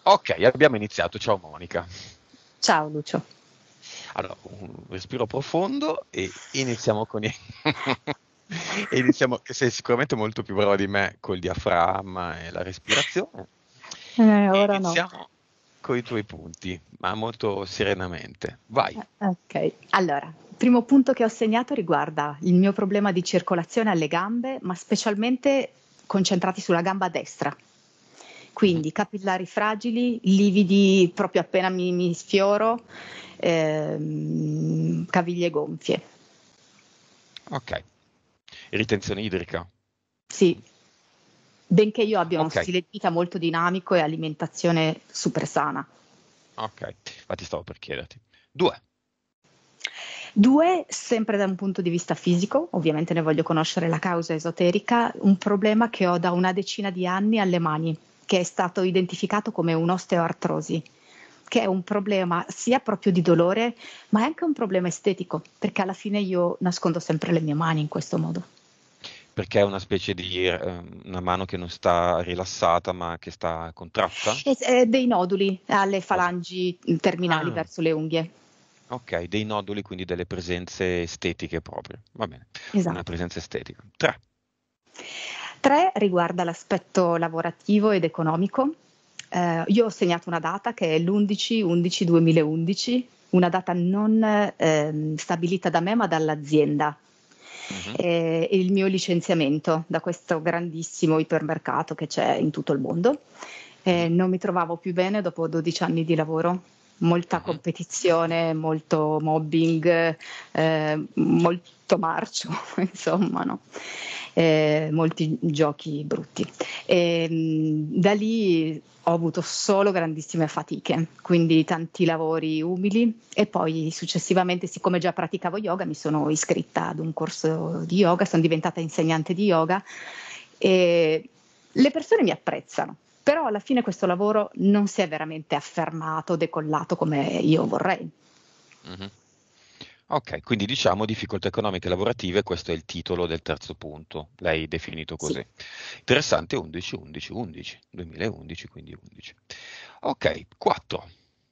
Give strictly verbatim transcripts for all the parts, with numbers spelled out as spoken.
Ok, abbiamo iniziato. Ciao Monica. Ciao Lucio. Allora, un respiro profondo e iniziamo con i... e iniziamo, che sei sicuramente molto più brava di me col diaframma e la respirazione. Eh, E ora no. iniziamo con i tuoi punti, ma molto serenamente. Vai. Ok, allora, il primo punto che ho segnato riguarda il mio problema di circolazione alle gambe, ma specialmente concentrati sulla gamba destra. Mhm. Quindi capillari fragili, lividi proprio appena mi, mi sfioro, ehm, caviglie gonfie. Ok. Ritenzione idrica. Sì, benché io abbia uno Ok, stile di vita molto dinamico e alimentazione super sana. ok. Ma ti stavo per chiederti. Due. Due, sempre da un punto di vista fisico, ovviamente ne voglio conoscere la causa esoterica, un problema che ho da una decina di anni alle mani, che è stato identificato come un'osteoartrosi, che è un problema sia proprio di dolore, ma è anche un problema estetico, perché alla fine io nascondo sempre le mie mani in questo modo. Perché è una specie di ehm, una mano che non sta rilassata, ma che sta contratta? E, e dei noduli alle Cosa? falangi terminali Ah, verso le unghie. ok, dei noduli, quindi delle presenze estetiche proprio. Va bene, una Esatto. presenza estetica. Tre. Tre riguarda l'aspetto lavorativo ed economico. Eh, io ho segnato una data che è l'undici undici duemilaundici, una data non ehm, stabilita da me ma dall'azienda. Mhm, E il mio licenziamento da questo grandissimo ipermercato che c'è in tutto il mondo. mhm, Eh, non mi trovavo più bene dopo dodici anni di lavoro, molta mhm. competizione, molto mobbing, eh, molto marcio, insomma, no? Eh, molti giochi brutti. E, mh, da lì ho avuto solo grandissime fatiche, quindi tanti lavori umili e poi successivamente, siccome già praticavo yoga, mi sono iscritta ad un corso di yoga, sono diventata insegnante di yoga e le persone mi apprezzano, però alla fine questo lavoro non si è veramente affermato, decollato come io vorrei. Mhm. Ok, quindi diciamo difficoltà economiche e lavorative, questo è il titolo del terzo punto, l'hai definito Sì. così. Interessante, undici, undici, undici, duemilaundici, quindi undici. Ok, quattro.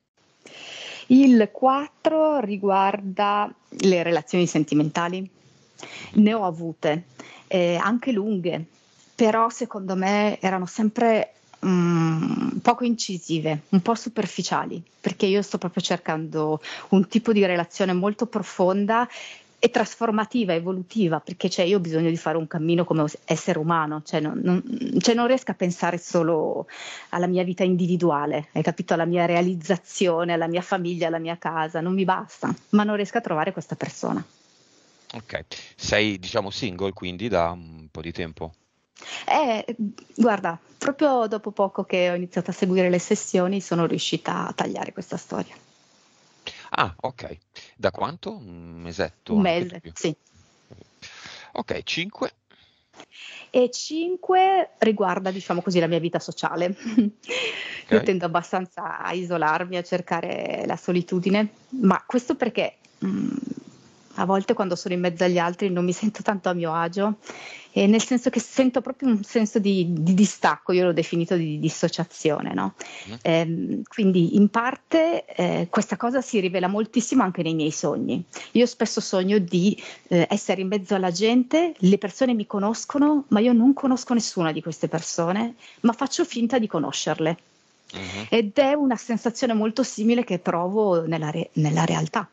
Il quattro riguarda le relazioni sentimentali. Mhm, Ne ho avute, eh, anche lunghe, però secondo me erano sempre mm, poco incisive, un po' superficiali, perché io sto proprio cercando un tipo di relazione molto profonda e trasformativa, evolutiva, perché cioè, io ho bisogno di fare un cammino come essere umano, cioè non, non, cioè non riesco a pensare solo alla mia vita individuale, hai capito? Alla mia realizzazione, alla mia famiglia, alla mia casa, non mi basta, ma non riesco a trovare questa persona. ok, sei diciamo single quindi da un po' di tempo. E guarda, proprio dopo poco che ho iniziato a seguire le sessioni sono riuscita a tagliare questa storia. Ah, ok. Da quanto? Un mesetto, Un anche di mese, più. sì. Ok, cinque. E cinque riguarda, diciamo così, la mia vita sociale. Io Ok. tendo abbastanza a isolarmi, a cercare la solitudine, ma questo perché mh, a volte quando sono in mezzo agli altri non mi sento tanto a mio agio, e nel senso che sento proprio un senso di, di distacco, io l'ho definito di dissociazione, no? Mhm. Ehm, quindi in parte eh, questa cosa si rivela moltissimo anche nei miei sogni. Io spesso sogno di eh, essere in mezzo alla gente, le persone mi conoscono, ma io non conosco nessuna di queste persone, ma faccio finta di conoscerle. Mhm. Ed è una sensazione molto simile che provo nella, re- nella realtà.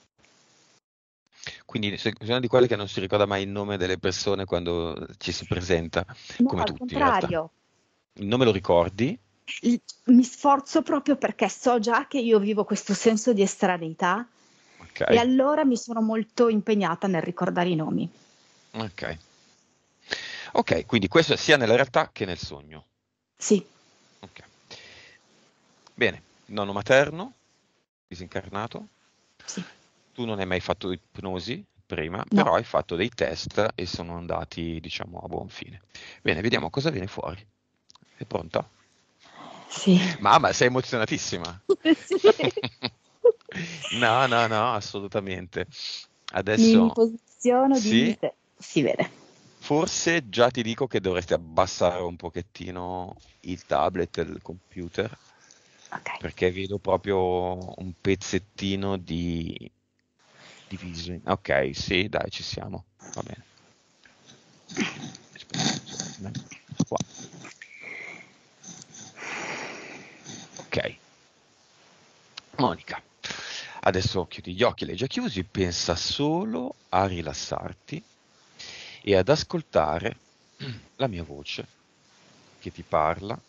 Quindi sei sei una di quelle che non si ricorda mai il nome delle persone quando ci si presenta, No, come al tutti in realtà. contrario, Il nome lo ricordi? il- mi sforzo proprio perché so già che io vivo questo senso di estraneità Ok, e allora mi sono molto impegnata nel ricordare i nomi. ok. Ok, quindi questo sia nella realtà che nel sogno. Sì, Ok. Bene, nonno materno, disincarnato. sì, Tu non hai mai fatto ipnosi prima, no, però hai fatto dei test e sono andati, diciamo, a buon fine. Bene, vediamo cosa viene fuori. È pronta? sì. Mamma, sei emozionatissima. Sì. No, no, no, assolutamente. Mi Adesso posiziono di sì, se si vede. forse già ti dico che dovresti abbassare un pochettino il tablet, il computer. Ok. Perché vedo proprio un pezzettino di diviso in... Ok, sì, dai, ci siamo. Va bene. Aspetta un secondo, eh. Qua. Ok. Monica, adesso chiudi gli occhi, li hai già chiusi, pensa solo a rilassarti e ad ascoltare la mia voce che ti parla,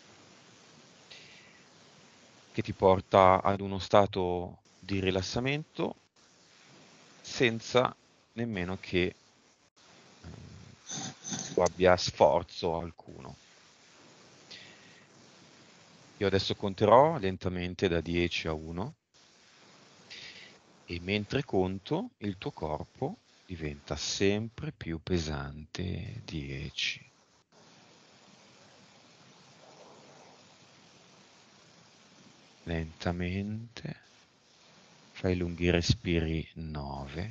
che ti porta ad uno stato di rilassamento senza nemmeno che ehm, tu abbia sforzo alcuno. Io adesso conterò lentamente da dieci a uno e mentre conto il tuo corpo diventa sempre più pesante. dieci. Lentamente fai lunghi respiri. nove.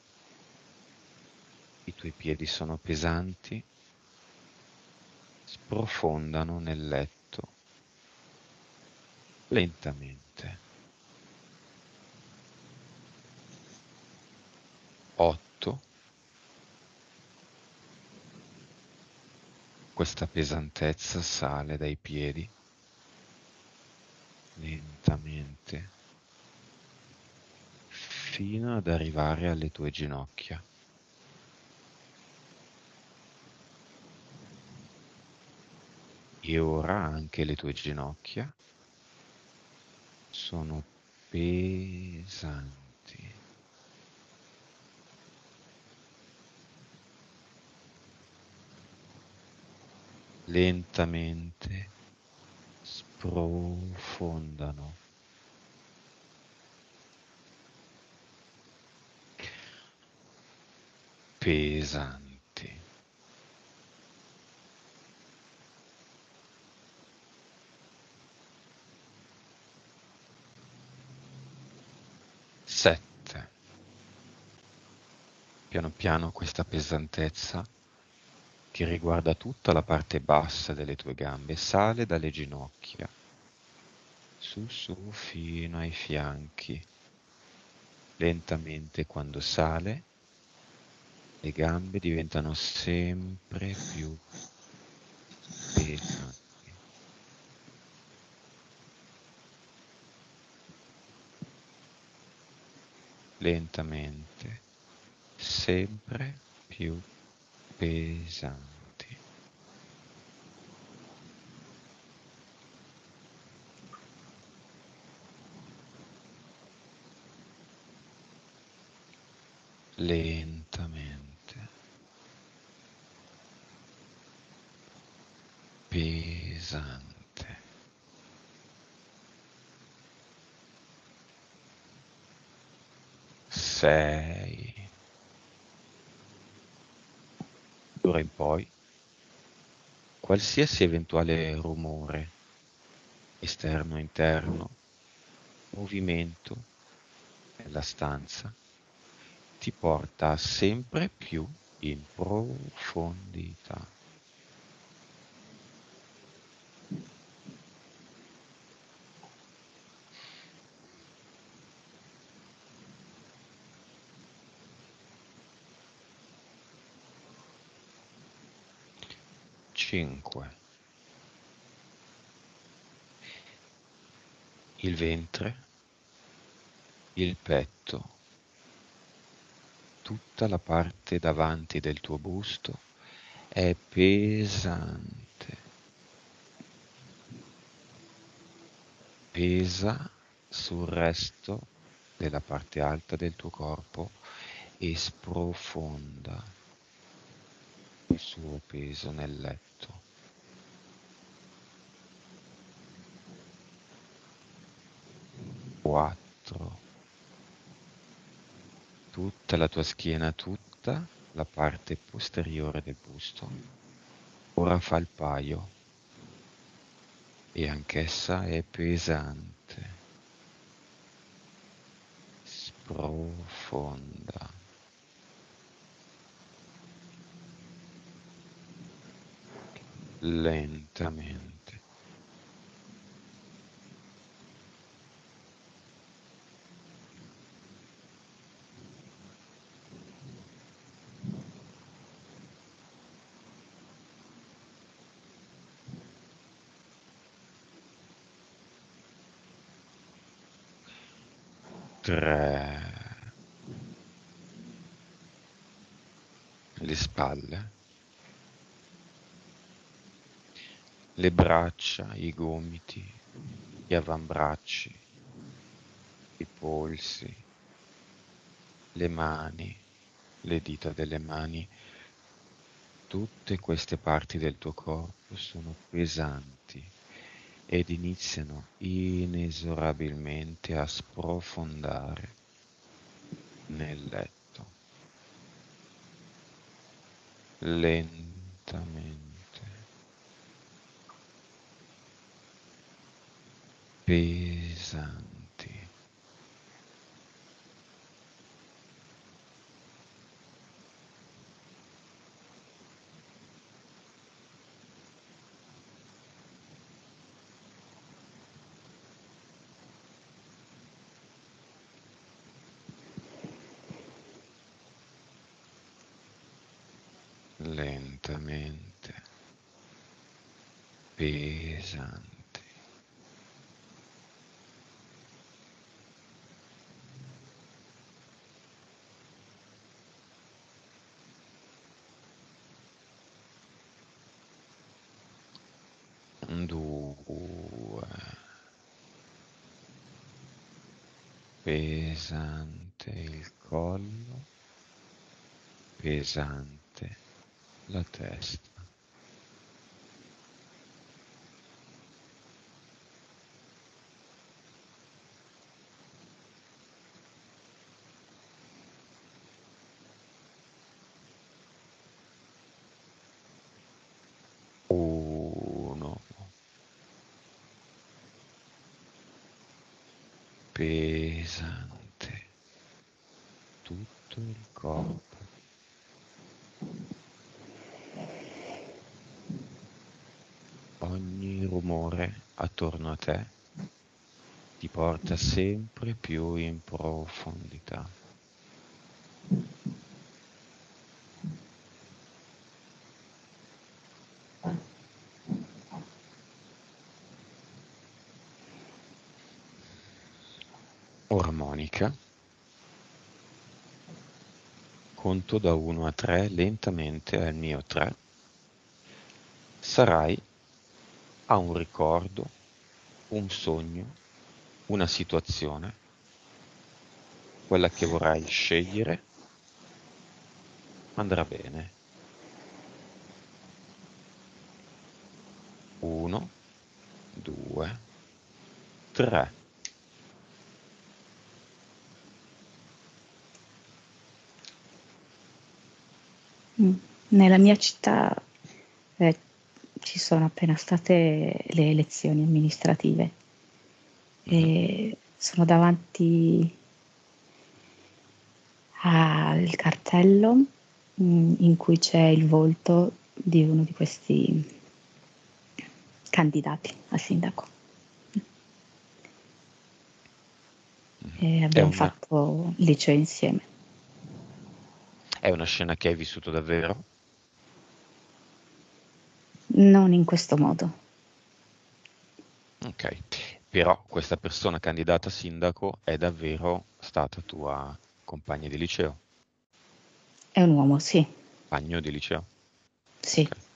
I tuoi piedi sono pesanti, sprofondano nel letto lentamente. otto. Questa pesantezza sale dai piedi lentamente fino ad arrivare alle tue ginocchia. E ora anche le tue ginocchia sono pesanti. Lentamente sprofondano. Pesanti. sette. Piano piano questa pesantezza che riguarda tutta la parte bassa delle tue gambe sale dalle ginocchia, su su fino ai fianchi. Lentamente quando sale, le gambe diventano sempre più pesanti. Lentamente, sempre più pesanti. Lentamente, pesante. sei. D'ora in poi, qualsiasi eventuale rumore, esterno o interno, movimento nella stanza, ti porta sempre più in profondità. cinque. Il ventre, il petto, tutta la parte davanti del tuo busto è pesante. Pesa sul resto della parte alta del tuo corpo e sprofonda il suo peso nel letto. quattro. Tutta la tua schiena, tutta la parte posteriore del busto, ora fa il paio e anch'essa è pesante. Sprofonda. Lentamente. tre, le spalle, le braccia, i gomiti, gli avambracci, i polsi, le mani, le dita delle mani. Tutte queste parti del tuo corpo sono pesanti ed iniziano inesorabilmente a sprofondare nel letto, lentamente, pesanti. Lentamente, pesanti. Due, pesante il collo, pesante la testa. Uno, pesante tutto il corpo. Ogni rumore attorno a te ti porta sempre più in profondità. Ora Monica, conto da uno a tre lentamente al mio tre. Sarai a un ricordo, un sogno, una situazione, quella che vorrai scegliere, andrà bene. Uno, due, tre. Nella mia città eh, ci sono appena state le elezioni amministrative Mhm. e sono davanti al cartello mh, in cui c'è il volto di uno di questi candidati a sindaco. E È abbiamo una, fatto il liceo insieme. è una scena che hai vissuto davvero? Non in questo modo. Ok, però questa persona candidata a sindaco è davvero stata tua compagna di liceo, È un uomo, sì, compagno di liceo. sì. Ok,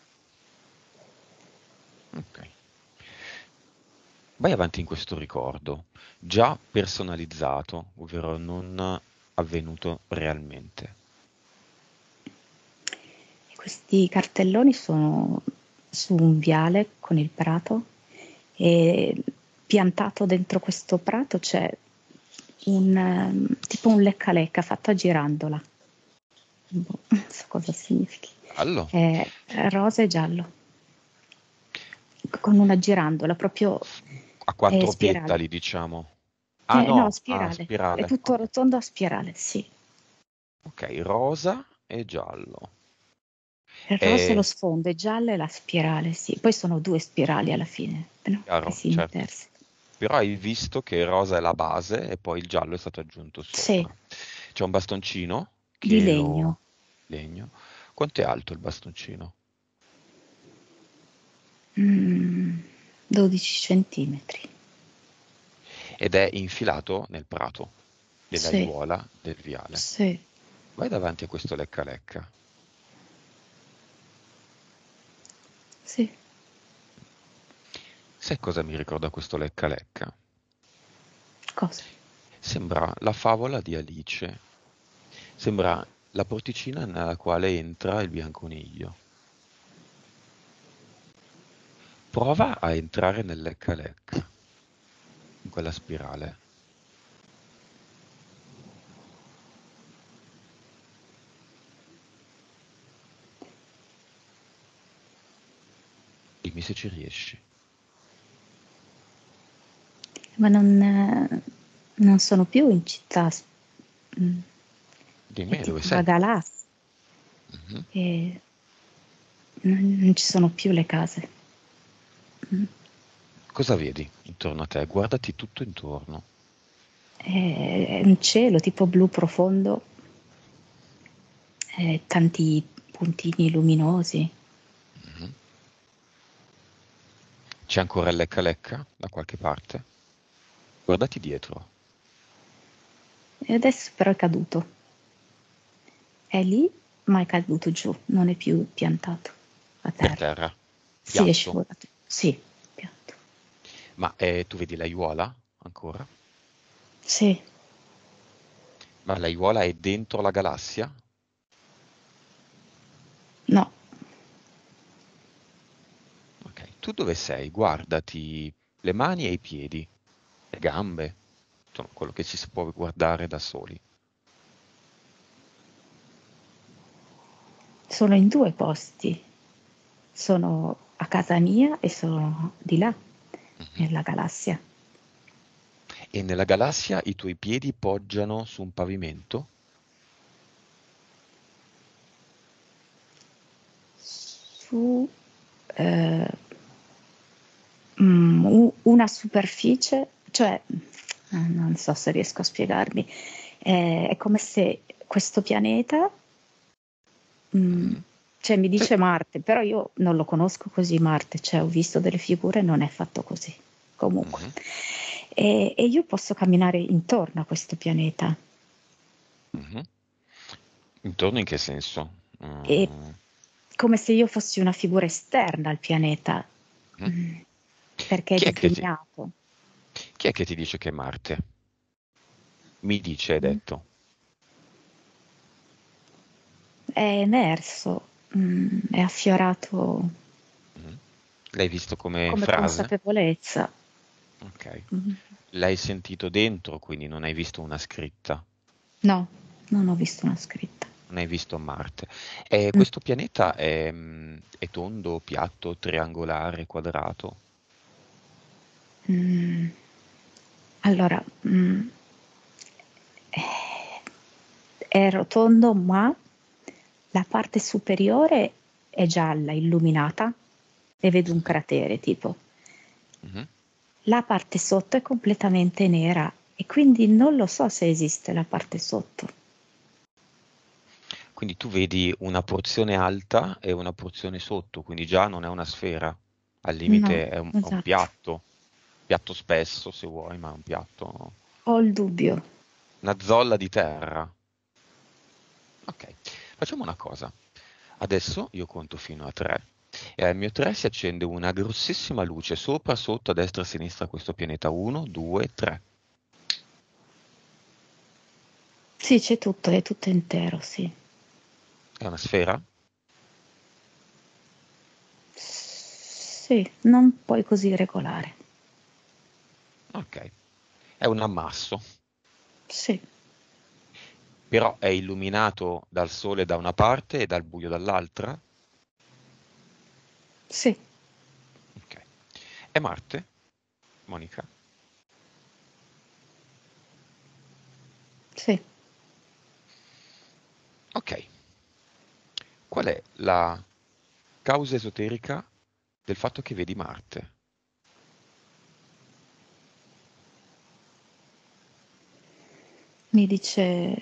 ok. Vai avanti in questo ricordo, già personalizzato, ovvero non avvenuto realmente. E questi cartelloni sono su un viale con il prato e piantato dentro questo prato c'è un ehm, tipo un lecca-lecca fatto a girandola. Boh, non so cosa significhi. Allo, È rosa e giallo, con una girandola proprio a eh, quattro spirale. petali, diciamo. Ah Eh, no, no, a spirale. È spirale. tutto Ok, rotondo a spirale, sì. ok, rosa e giallo. Il rosa è lo È sfondo, è giallo è la spirale, sì. Poi sono due spirali alla fine, no? Che chiaro, si certo. intersecano. Però hai visto che rosa è la base e poi il giallo è stato aggiunto Sì, sopra. C'è un bastoncino di che lo legno, legno. Quanto è alto il bastoncino? mm, dodici centimetri. Ed è infilato nel prato. Sì, dell'aiuola del viale. sì. Vai davanti a questo lecca lecca. Sì. Sai cosa mi ricorda questo lecca lecca? Cosa? Sembra la favola di Alice. Sembra la porticina nella quale entra il bianconiglio. Prova a entrare nel lecca lecca, in quella spirale. Dimmi se ci riesci. Ma non, eh, non sono più in città, s- mm, è Dimmi dove tipo la sei. galassia Mhm. e non, non ci sono più le case. Mm. Cosa vedi intorno a te? Guardati tutto intorno. È un cielo tipo blu profondo, e tanti puntini luminosi. Mhm. C'è ancora il lecca lecca da qualche parte? Guardati dietro. E adesso però è caduto. È lì, ma è caduto giù, non è più piantato a Per terra. terra. Sì, è Piatto. scivolato. Sì, pianto. Ma eh, tu vedi l'aiuola ancora? Sì, Ma l'aiuola è dentro la galassia? no, Ok. Tu dove sei? Guardati le mani e i piedi, le gambe, insomma, quello che ci si può guardare da soli. sono in due posti. Sono a casa mia e sono di là, Mhm. nella galassia. E nella galassia i tuoi piedi poggiano su un pavimento? Su eh, mm, u- una superficie, cioè, eh, non so se riesco a spiegarmi, eh, è come se questo pianeta, mm, Mhm. cioè mi Sì. dice Marte, però io non lo conosco così Marte, cioè ho visto delle figure, non è fatto così, comunque. Mhm. E, e io posso camminare intorno a questo pianeta. Mhm. Intorno in che senso? È Mm. come se io fossi una figura esterna al pianeta, Mhm. mm, perché è Chi è che ti, disegnato. chi è che ti dice che è Marte? Mi dice, hai Mm. detto. È emerso, mm, è affiorato Mhm. L'hai visto come come frase? consapevolezza. Ok. Mm. L'hai sentito dentro, quindi non hai visto una scritta, No, non ho visto una scritta. non hai visto Marte. E Mm. questo pianeta è, mm, è tondo, piatto, triangolare, quadrato? Mm. Allora, mm, eh, è rotondo, ma la parte superiore è gialla, illuminata, e vedo un Mhm. cratere tipo. Mhm. La parte sotto è completamente nera e quindi non lo so se esiste la parte sotto. Quindi tu vedi una porzione alta e una porzione sotto, quindi già non è una sfera, al No, limite è un, è un esatto. piatto, piatto spesso se vuoi, ma è un piatto, Ho il dubbio. una zolla di terra. Ok, facciamo una cosa. Adesso io conto fino a tre e al mio tre si accende una grossissima luce sopra, sotto, a destra e a sinistra questo pianeta. uno, due, tre. Sì, c'è tutto, è tutto intero, sì. È una sfera? Sì, non poi così regolare. Ok, è un ammasso, Sì, però è illuminato dal sole da una parte e dal buio dall'altra. sì, Ok. È Marte, Monica? sì. Ok. Qual è la causa esoterica del fatto che vedi Marte? Mi dice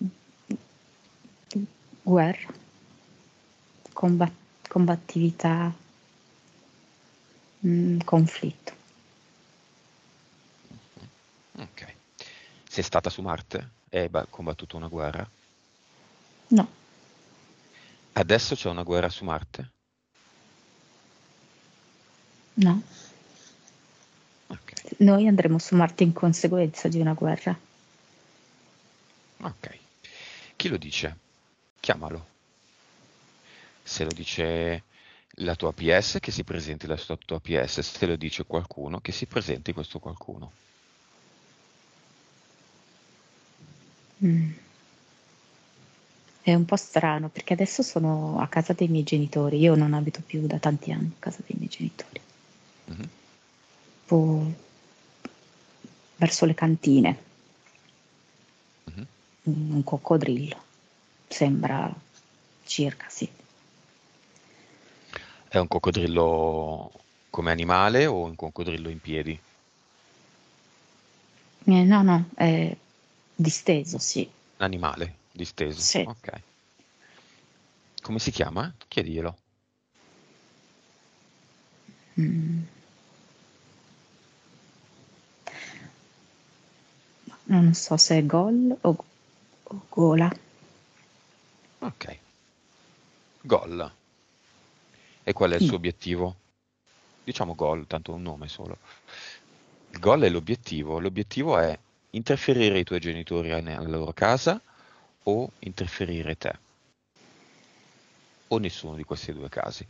guerra, combat- combattività, mm, conflitto. Mhm. Ok. Sei stata su Marte? E hai ba- combattuto una guerra? No, Adesso c'è una guerra su Marte? no. Ok, Noi andremo su Marte in conseguenza di una guerra. ok. Chi lo dice? Chiamalo. Se lo dice la tua P S, che si presenti la sua tua P S. Se lo dice qualcuno, che si presenti questo qualcuno. Mm. È un po' strano perché adesso sono a casa dei miei genitori. Io non abito più da tanti anni a casa dei miei genitori. Mhm. Po- verso le cantine, Mhm. un coccodrillo. Sembra circa, sì. È un coccodrillo come animale o un coccodrillo in piedi? Eh, no, no, è disteso, sì. Animale, disteso. Sì. Ok. Come si chiama? Chiediglielo. Mm. Non so se è gol o, o gola. Ok. Gol. E qual è il Mm. suo obiettivo? Diciamo gol, tanto un nome solo. Il gol è l'obiettivo. L'obiettivo è interferire i tuoi genitori nella loro casa o interferire te, o nessuno di questi due casi.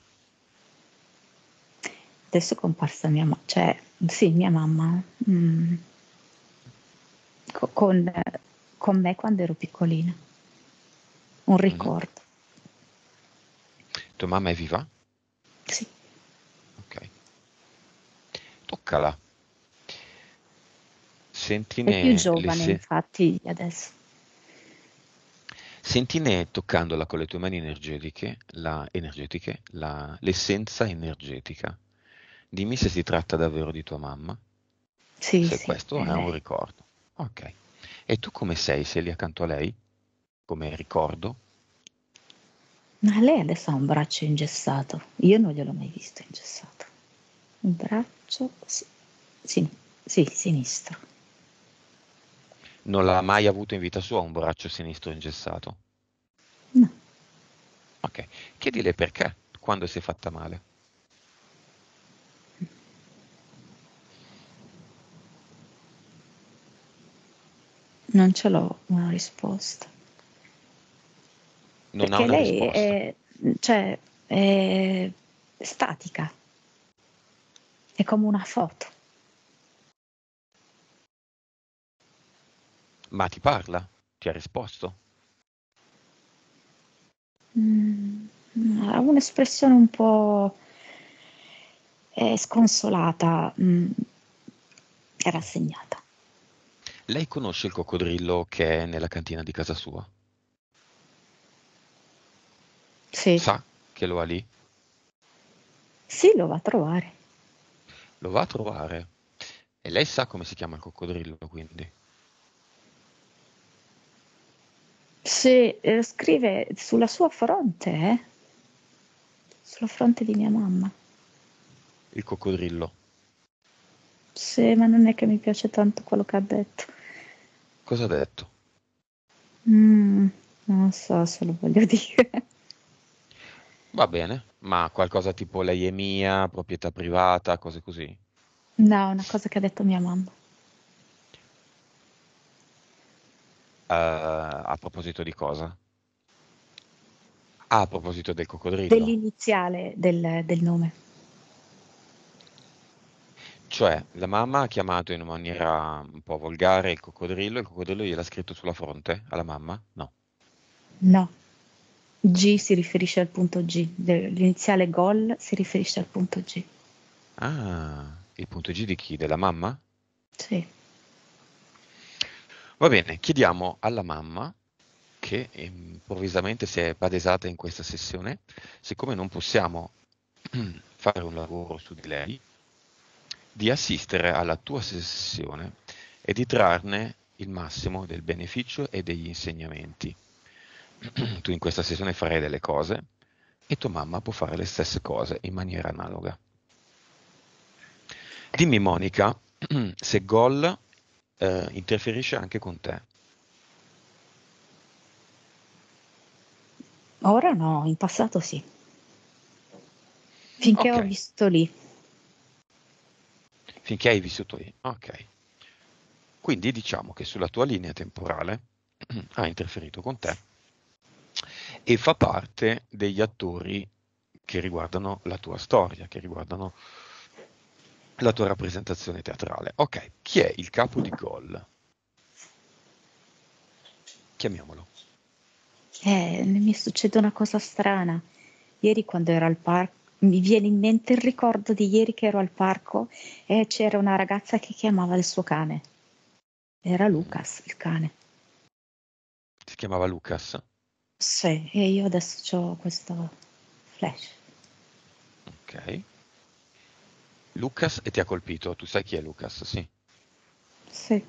Adesso è comparsa mia mamma, cioè, sì, mia mamma, mm, co- con, con me quando ero piccolina. Un Mhm. ricordo. Tua mamma è viva? Sì. Ok. Toccala. È più Sentine le giovane, se- infatti, adesso. Sentine toccandola con le tue mani energetiche, la, energetiche, la- l'essenza energetica. Dimmi se si tratta davvero di tua mamma, Sì, se sì, questo è è un lei. ricordo. Ok. E tu come sei? Sei lì accanto a lei? Come ricordo? Ma lei adesso ha un braccio ingessato. Io non gliel'ho mai visto ingessato. Un braccio, sì, sì, sì, sinistro. Non l'ha mai avuto in vita sua un braccio sinistro ingessato? No, Ok. Chiedile perché, quando si è fatta male. non ce l'ho una risposta. Non ha Perché una lei risposta. è, cioè, è statica, è come una foto. Ma ti parla? Ti ha risposto? Mm, ha un'espressione un po' eh, sconsolata, mm, e rassegnata. Lei conosce il coccodrillo che è nella cantina di casa sua? Sì, Sa che lo ha lì? sì, lo va a trovare. Lo va a trovare. E lei sa come si chiama il coccodrillo, quindi. Se eh, scrive sulla sua fronte, eh? Sulla fronte di mia mamma. Il coccodrillo. Sì, ma non è che mi piace tanto quello che ha detto. Cosa ha detto? Mm, non so se lo voglio dire. Va bene, ma qualcosa tipo lei è mia, proprietà privata, cose così? No, una cosa che ha detto mia mamma. Eh, a proposito di cosa? Ah, a proposito del coccodrillo. Dell'iniziale del, del nome. Cioè, la mamma ha chiamato in maniera un po' volgare il coccodrillo, e il coccodrillo gliel'ha scritto sulla fronte alla mamma? No. No. G si riferisce al punto G. De- L'iniziale gol si riferisce al punto G. Ah, il punto G di chi? Della mamma? Sì. Va bene, chiediamo alla mamma che improvvisamente si è palesata in questa sessione, siccome non possiamo fare un lavoro su di lei, di assistere alla tua sessione e di trarne il massimo del beneficio e degli insegnamenti. Tu in questa sessione farai delle cose e tua mamma può fare le stesse cose in maniera analoga. Dimmi Monica, se Gol eh, interferisce anche con te. Ora no, in passato sì. Finché Ok, ho visto lì. finché hai vissuto lì. Ok. Quindi diciamo che sulla tua linea temporale ha interferito con te e fa parte degli attori che riguardano la tua storia, che riguardano la tua rappresentazione teatrale. Ok, chi è il capo di Gol? Chiamiamolo. Eh, mi succede una cosa strana. Ieri quando ero al parco, mi viene in mente il ricordo di ieri che ero al parco e c'era una ragazza che chiamava il suo cane. Era Mm. Lucas, il cane. Si chiamava Lucas? Sì, e io adesso ho questo flash. Ok. Lucas e ti ha colpito. Tu sai chi è Lucas, sì. Sì,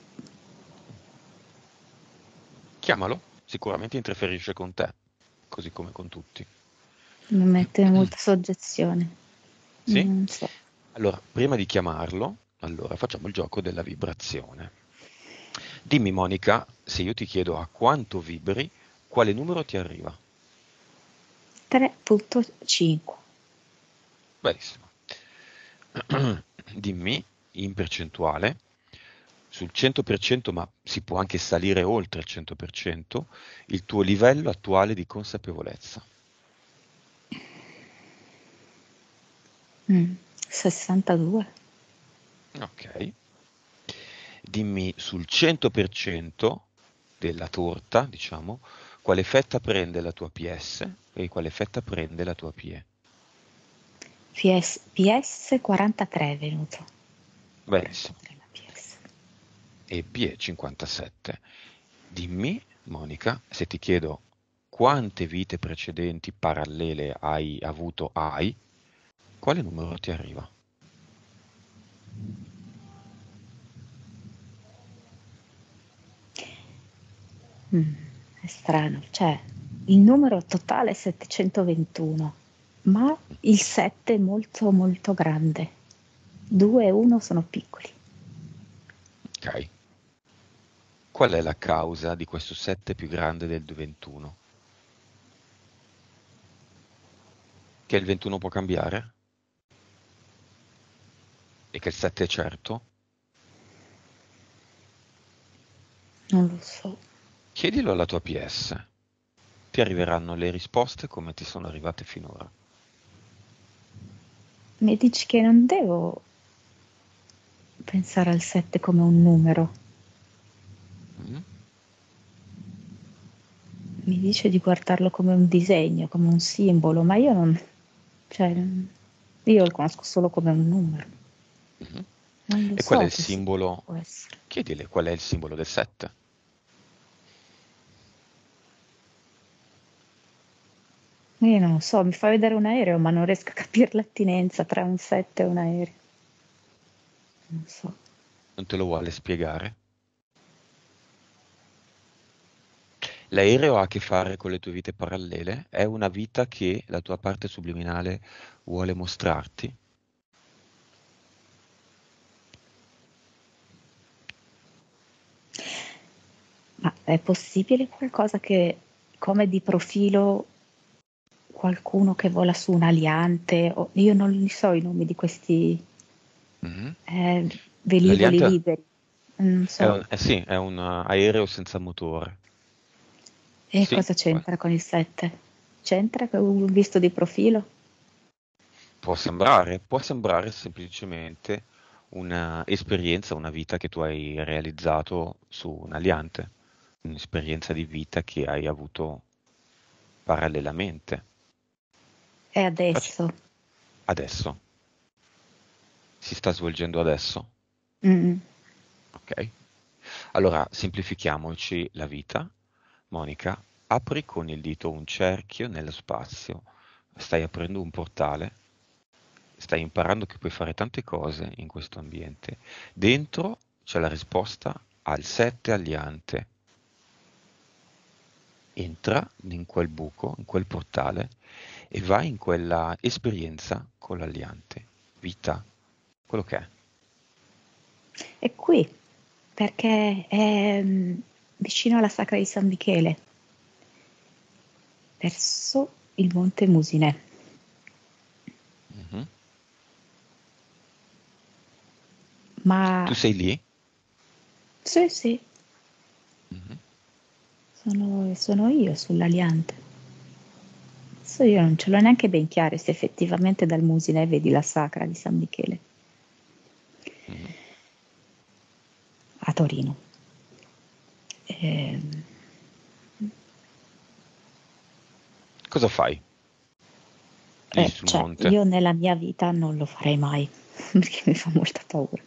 Chiamalo, sicuramente interferisce con te, così come con tutti. mi mette in molta soggezione. Sì? Non so. Allora, prima di chiamarlo, allora facciamo il gioco della vibrazione. Dimmi, Monica, se io ti chiedo a quanto vibri, quale numero ti arriva? tre virgola cinque. Benissimo. Dimmi, in percentuale, sul cento per cento, ma si può anche salire oltre il cento per cento, il tuo livello attuale di consapevolezza. Mm, sessantadue. Ok. Dimmi sul cento per cento della torta, diciamo, quale fetta prende la tua P S e quale fetta prende la tua P E. P S, P S quarantatré è venuto. Benissimo. quarantatré la P S. E P E cinquantasette. Dimmi, Monica, se ti chiedo quante vite precedenti parallele hai avuto hai, quale numero ti arriva? Mm, è strano, cioè il numero totale è settecentoventuno, ma il sette è molto molto grande. due e uno sono piccoli. Ok. Qual è la causa di questo sette più grande del ventuno? Che il ventuno può cambiare? E che il sette è certo? Non lo so. Chiedilo alla tua P S. Ti arriveranno le risposte come ti sono arrivate finora. Mi dici che non devo pensare al sette come un numero. Mm? Mi dice di guardarlo come un disegno, come un simbolo, ma io non, cioè, io lo conosco solo come un numero. Mhm. Non lo E qual è so il che significato simbolo? può essere. Chiedile qual è il simbolo del sette. Io non lo so, mi fa vedere un aereo, ma non riesco a capire l'attinenza tra un sette e un aereo. Non so. Non te lo vuole spiegare? L'aereo ha a che fare con le tue vite parallele? È una vita che la tua parte subliminale vuole mostrarti? Ma è possibile qualcosa che, come di profilo, qualcuno che vola su un aliante? O, io non li so i nomi di questi Mhm. eh, velivoli L'Aliante liberi. Non è so. un, eh sì, è un uh, aereo senza motore. E Sì, cosa può, c'entra con il sette? C'entra che ho visto di profilo? può sembrare, può sembrare semplicemente un'esperienza, una vita che tu hai realizzato su un aliante, un'esperienza di vita che hai avuto parallelamente. E Facci- adesso? Adesso, si sta svolgendo adesso, Mm. ok? Allora, semplifichiamoci la vita. Monica, apri con il dito un cerchio nello spazio, stai aprendo un portale, stai imparando che puoi fare tante cose in questo ambiente. Dentro c'è la risposta al sette aliante. Entra in quel buco, in quel portale e vai in quella esperienza con l'aliante. Vita, quello che è. È qui. perché è mm, vicino alla Sacra di San Michele, verso il Monte Musinè. Mhm. Ma Tu sei lì? sì, sì, Mhm. sono, sono io sull'Aliante. Adesso io non ce l'ho neanche ben chiaro se effettivamente dal Musinè vedi la Sacra di San Michele Mhm. a Torino. Ehm, Cosa fai lì eh, sul cioè, monte? io nella mia vita non lo farei mai, perché mi fa molta paura.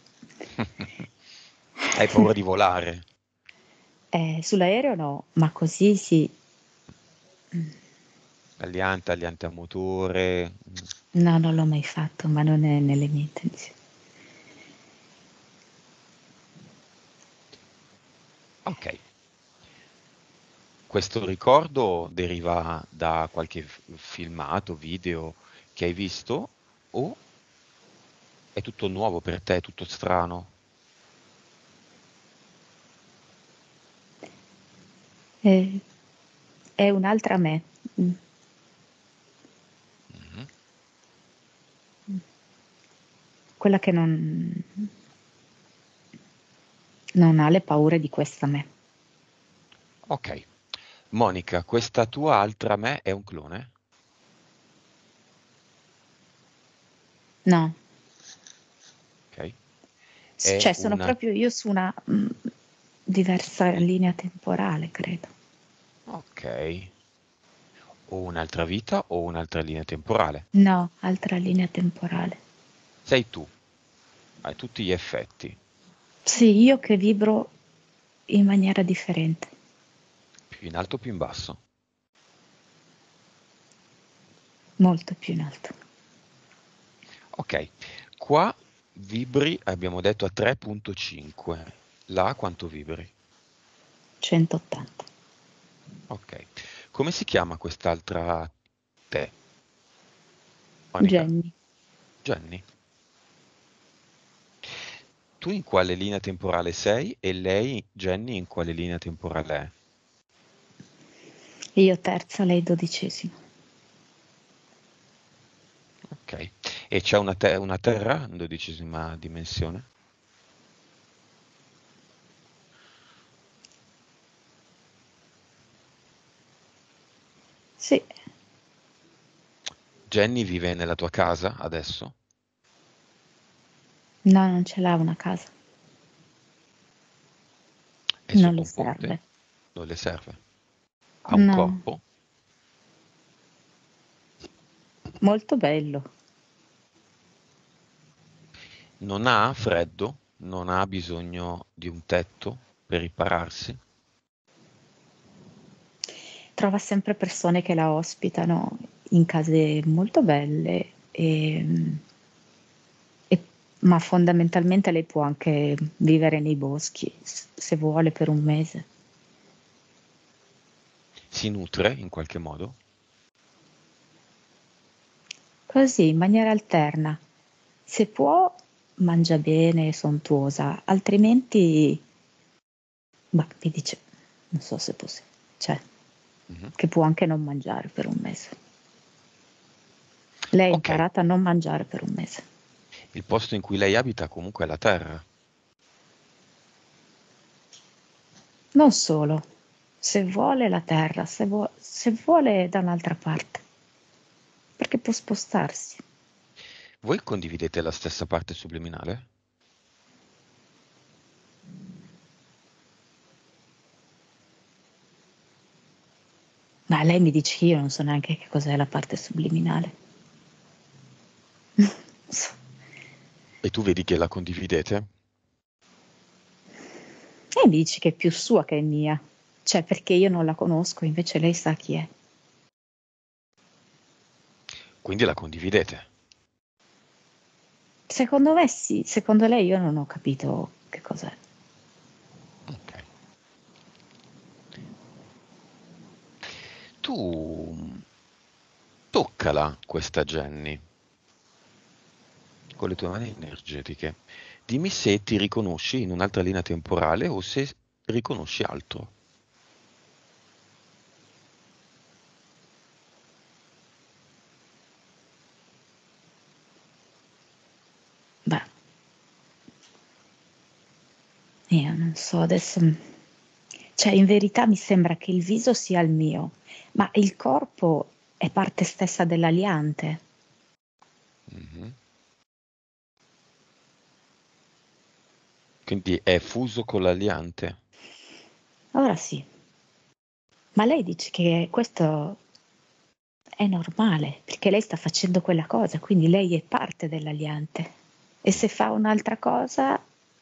Hai paura di volare? Eh, sull'aereo no, ma così sì. Aliante, aliante a motore. No, non l'ho mai fatto, ma non è nelle mie intenzioni. Ok. Questo ricordo deriva da qualche f- filmato, video che hai visto o è tutto nuovo per te, è tutto strano? Eh, è un'altra me, mm, Mhm. quella che non, non ha le paure di questa me. Ok. Monica, questa tua altra me è un clone? No, Ok. S- È cioè sono una... proprio io su una mm, diversa linea temporale, credo. Ok. O un'altra vita o un'altra linea temporale. No, altra linea temporale. Sei tu, a tutti gli effetti, Sì, io che vibro in maniera differente, più in alto o più in basso. molto più in alto. Ok, qua vibri, abbiamo detto a tre virgola cinque. Là quanto vibri? centottanta. Ok. Come si chiama quest'altra te, Monica? Jenny. Jenny. Tu in quale linea temporale sei e lei, Jenny, in quale linea temporale è? Io terza, lei dodicesima. Ok. E c'è una, te- una Terra in dodicesima dimensione? Sì, Jenny vive nella tua casa adesso? no, non ce l'ha una casa, È non sotto le un ponte? serve. Non le serve? Ha un No, corpo? molto bello. Non ha freddo? Non ha bisogno di un tetto per ripararsi? Trova sempre persone che la ospitano in case molto belle, e, e- ma fondamentalmente lei può anche vivere nei boschi s- se vuole per un mese. Si nutre in qualche modo? Così, in maniera alterna. Se può, mangia bene, è sontuosa, altrimenti, bah, mi dice, non so se possibile, cioè, Mhm. che può anche non mangiare per un mese. Lei ha Ok, imparato a non mangiare per un mese. il posto in cui lei abita comunque è la Terra. Non solo, se vuole la terra, se, vuo- se vuole da un'altra parte, perché può spostarsi. Voi condividete la stessa parte subliminale? Ma lei mi dice che io non so neanche che cos'è la parte subliminale. Non so. E tu vedi che la condividete? E mi dice che è più sua che è mia. Cioè, perché io non la conosco, invece lei sa chi è. Quindi la condividete. Secondo me sì, secondo lei io non ho capito che cos'è. Ok. Tu toccala questa Jenny. con le tue mani energetiche. Dimmi se ti riconosci in un'altra linea temporale o se riconosci altro. Beh, io non so, adesso... Cioè, in verità mi sembra che il viso sia il mio, ma il corpo è parte stessa dell'aliante. Mhm. Quindi è fuso con l'aliante. Ora sì, ma lei dice che questo è normale, perché lei sta facendo quella cosa, quindi lei è parte dell'aliante. E se fa un'altra cosa,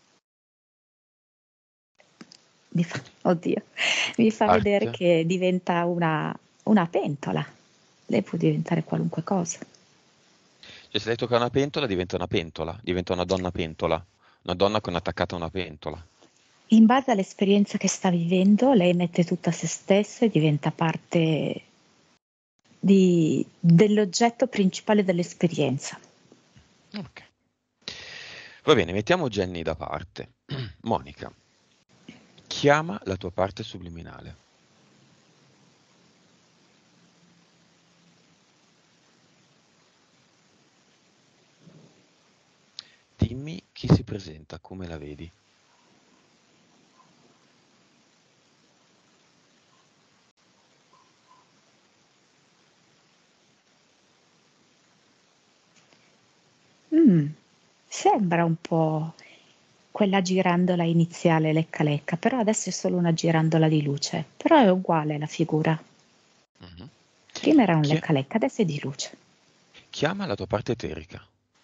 mi fa, oddio, mi fa vedere Parte? che diventa una, una pentola. Lei può diventare qualunque cosa. Cioè, se lei tocca una pentola, diventa una pentola, diventa una donna pentola, una donna con attaccata a una pentola. In base all'esperienza che sta vivendo, lei mette tutta se stessa e diventa parte di, dell'oggetto principale dell'esperienza. Ok. Va bene, mettiamo Jenny da parte. Monica, chiama la tua parte subliminale. Dimmi chi si presenta, come la vedi. Mm, sembra un po' quella girandola iniziale lecca lecca, però adesso è solo una girandola di luce, però è uguale la figura. Mhm. Prima era un Chi- lecca lecca, adesso è di luce. Chiama la tua parte eterica.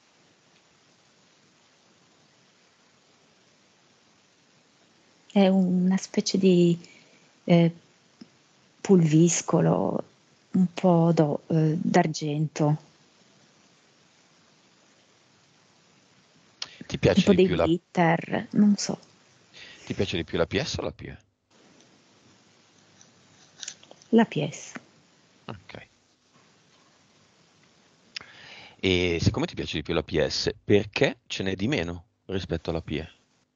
È una specie di eh, pulviscolo, un po' do- eh, d'argento, Ti piace tipo di dei più la, glitter, non so. ti piace di più la P S o la P E? La P S. Ok. E siccome ti piace di più la P S, perché ce n'è di meno rispetto alla P E?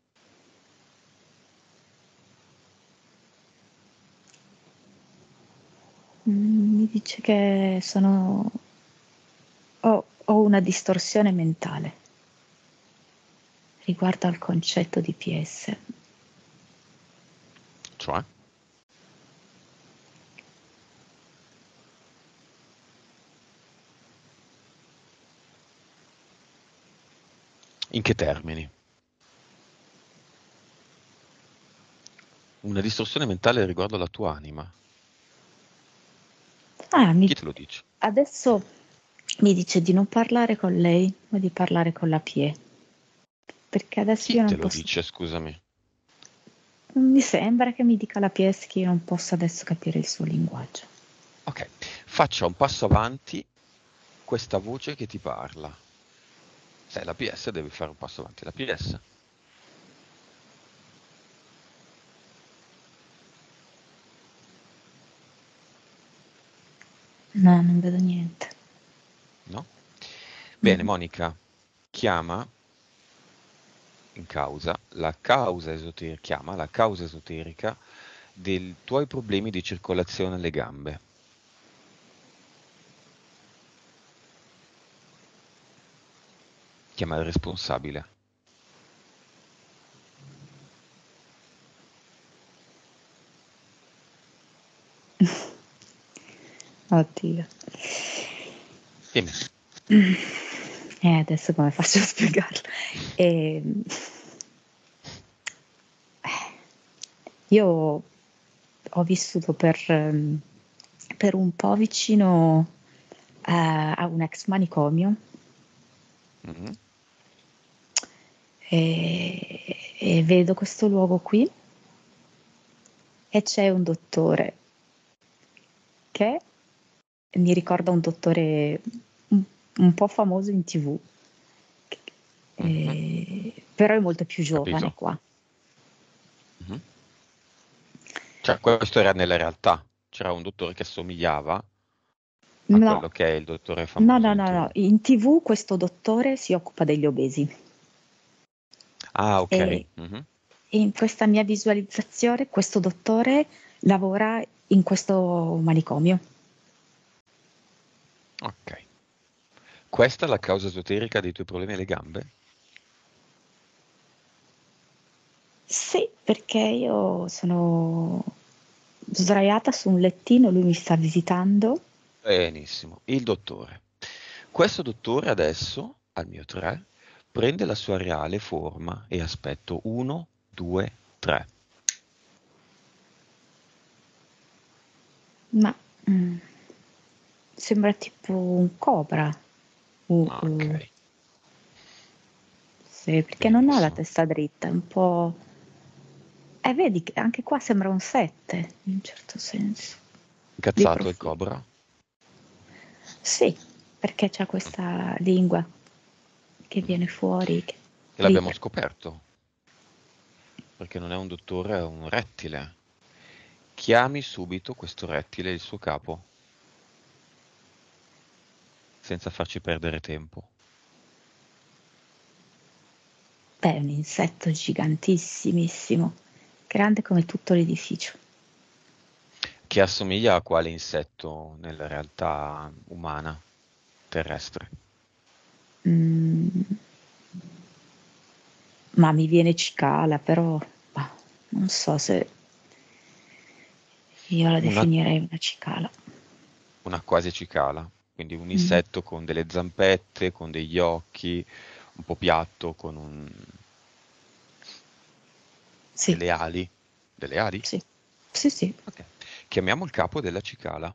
Mm, mi dice che sono... ho, ho una distorsione mentale riguardo al concetto di P S. Cioè? In che termini? Una distorsione mentale riguardo alla tua anima. Ah, mi- Chi te lo dice? adesso mi dice di non parlare con lei, ma di parlare con la P E. Perché adesso Chi io te non lo posso... dice, scusami? Mi sembra che mi dica la P S che io non posso adesso capire il suo linguaggio. Ok, faccia un passo avanti questa voce che ti parla. Sai, la P S deve fare un passo avanti. La P S, No, non vedo niente. no? Bene, Mm. Monica, chiama in causa la causa esoterica, chiama la causa esoterica dei tuoi problemi di circolazione alle gambe. Chiama il responsabile. Oddio. Dimmi. E adesso come faccio a spiegarlo? Ehm, io ho vissuto per, ehm, per un po' vicino a, a un ex manicomio Mhm. e, e vedo questo luogo qui e c'è un dottore che mi ricorda un dottore un, un po' famoso in tivù, Mhm. eh, però è molto più giovane Capito? qua. Mhm. Cioè, questo era nella realtà. C'era un dottore che assomigliava. a No, quello che è il dottore no, famoso no, in no, no. T V. In T V questo dottore si occupa degli obesi Ah, ok. e Mhm. in questa mia visualizzazione questo dottore lavora in questo manicomio. Ok. Questa è la causa esoterica dei tuoi problemi alle gambe? Sì, perché io sono sdraiata su un lettino, lui mi sta visitando. Benissimo. Il dottore. Questo dottore adesso, al mio tre, prende la sua reale forma e aspetto uno, due, tre. Ma mm, sembra tipo un cobra. Uh, uh, Ok, sì, perché non ha la benissimo. testa dritta, è un po'. Eh, vedi, che anche qua sembra un sette, in un certo senso, di Incazzato il profilo. cobra? Sì, perché c'ha Mm. questa lingua che Mhm. viene fuori, che E l'abbiamo ride. scoperto, perché non è un dottore, è un rettile. Chiami subito questo rettile e il suo capo, senza farci perdere tempo. Beh, è un insetto gigantissimissimo, grande come tutto l'edificio. Che assomiglia a quale insetto nella realtà umana, terrestre? Mm, ma mi viene cicala, però bah, non so se io la Una, definirei una cicala. una quasi cicala, quindi un Mm, insetto con delle zampette, con degli occhi, un po' piatto, con un- sì, delle ali. Delle ali? sì, sì, sì. Ok. Chiamiamo il capo della cicala.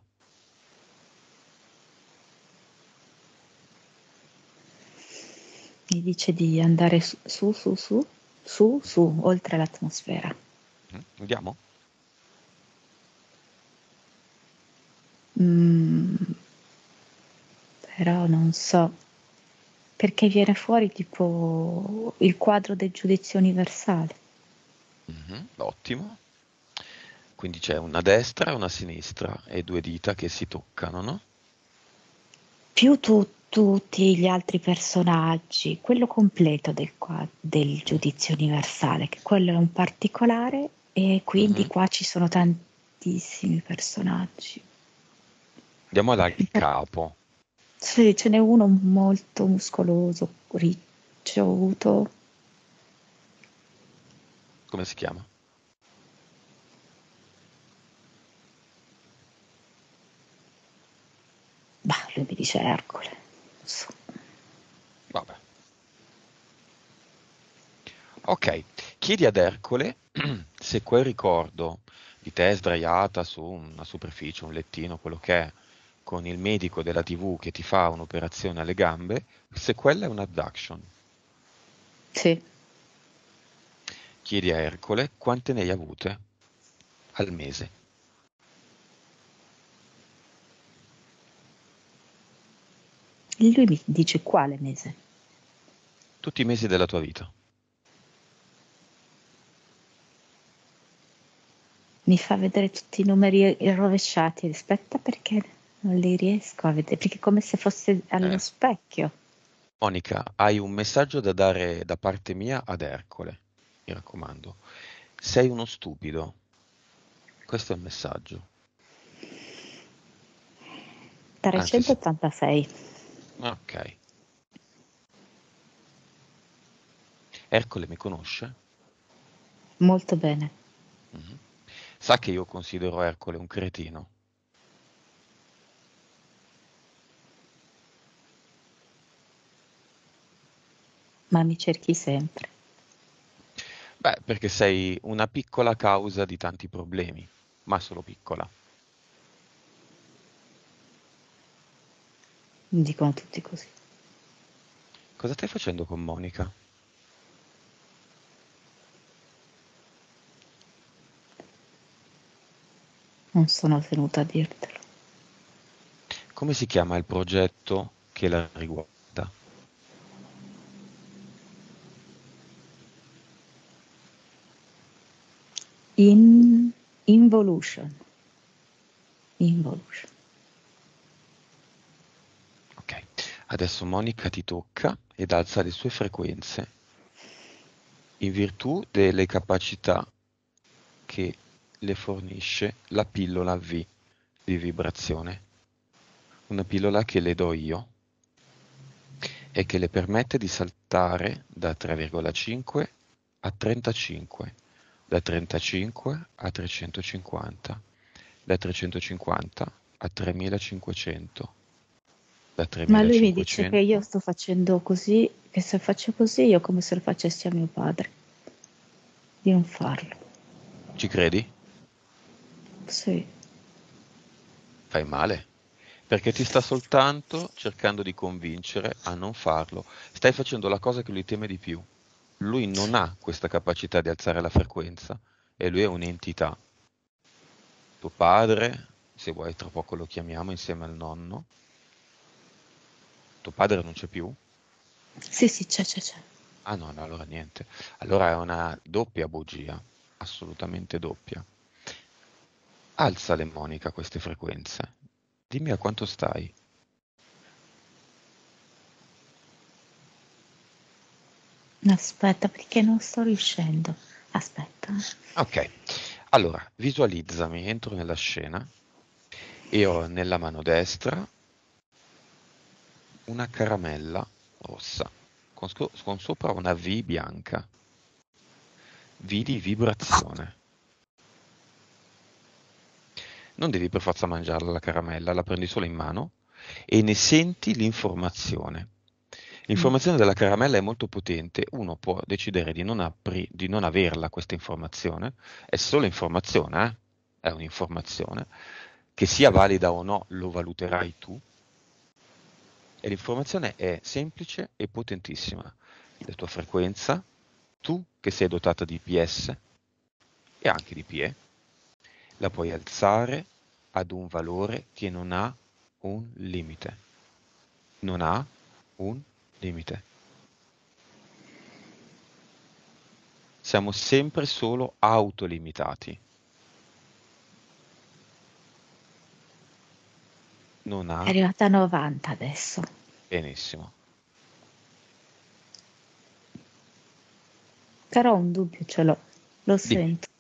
Mi dice di andare su, su, su, su, su, su, oltre l'atmosfera. Mhm. Andiamo? Mm, però non so, perché viene fuori tipo il quadro del giudizio universale. Mhm. Ottimo. Quindi c'è una destra e una sinistra e due dita che si toccano, no? Più tu- tutti gli altri personaggi, quello completo del, qua- del Mm. giudizio universale, che quello è un particolare e quindi Mhm. qua ci sono tantissimi personaggi. Andiamo dal capo. Sì, ce n'è uno molto muscoloso, riccioluto. Come si chiama? Bah, lui mi dice Ercole. Non so. Vabbè. Ok, chiedi ad Ercole se quel ricordo di te sdraiata su una superficie, un lettino, quello che è, con il medico della T V che ti fa un'operazione alle gambe, se quella è un abduction. Sì, Chiedi a Ercole quante ne hai avute al mese, lui mi dice quale mese? tutti i mesi della tua vita. Mi fa vedere tutti i numeri rovesciati. Aspetta perché non li riesco a vedere, perché è come se fosse allo Eh, specchio. Monica, hai un messaggio da dare da parte mia ad Ercole, mi raccomando. Sei uno stupido, questo è il messaggio. Anzi, se- trecentottantasei. ok. Ercole mi conosce? Molto bene. Mhm. Sa che io considero Ercole un cretino. Ma mi cerchi sempre. Beh, perché sei una piccola causa di tanti problemi, ma solo piccola. Mi dicono tutti così. Cosa stai facendo con Monica? Non sono tenuta a dirtelo. Come si chiama il progetto che la riguarda? In involution. Involution. Adesso Monica ti tocca ed alza le sue frequenze in virtù delle capacità che le fornisce la pillola V di vibrazione, una pillola che le do io e che le permette di saltare da tre virgola cinque a trentacinque, da trentacinque a trecentocinquanta, da trecentocinquanta a tremilacinquecento, da Ma lui mi dice che io tremilacinquecento. sto facendo così, che se faccio così io come se lo facessi a mio padre, di non farlo. Ci credi? Sì. Fai male, perché ti sta soltanto cercando di convincere a non farlo. Stai facendo la cosa che lui teme di più. Lui non ha questa capacità di alzare la frequenza e lui è un'entità. Tuo padre, se vuoi tra poco lo chiamiamo insieme al nonno, tuo padre non c'è più? Sì, sì, c'è, c'è, c'è. Ah no, no, allora niente. Allora è una doppia bugia, assolutamente doppia. Alzale, Monica, queste frequenze. Dimmi a quanto stai. Aspetta, perché non sto riuscendo. Aspetta. Ok, allora visualizzami, entro nella scena e ho nella mano destra una caramella rossa con, sco- con sopra una V bianca, V di vibrazione. Non devi per forza mangiarla la caramella, la prendi solo in mano e ne senti l'informazione. Mm. L'informazione della caramella è molto potente, uno può decidere di non, appri- di non averla questa informazione, è solo informazione, eh? È un'informazione, che sia valida o no lo valuterai tu, e l'informazione è semplice e potentissima. La tua frequenza, tu che sei dotata di P S e anche di P E, la puoi alzare ad un valore che non ha un limite. Non ha un limite. Siamo sempre solo autolimitati. Non È ha arrivata a novanta adesso. benissimo. Però un dubbio ce l'ho, lo Dimmi. sento.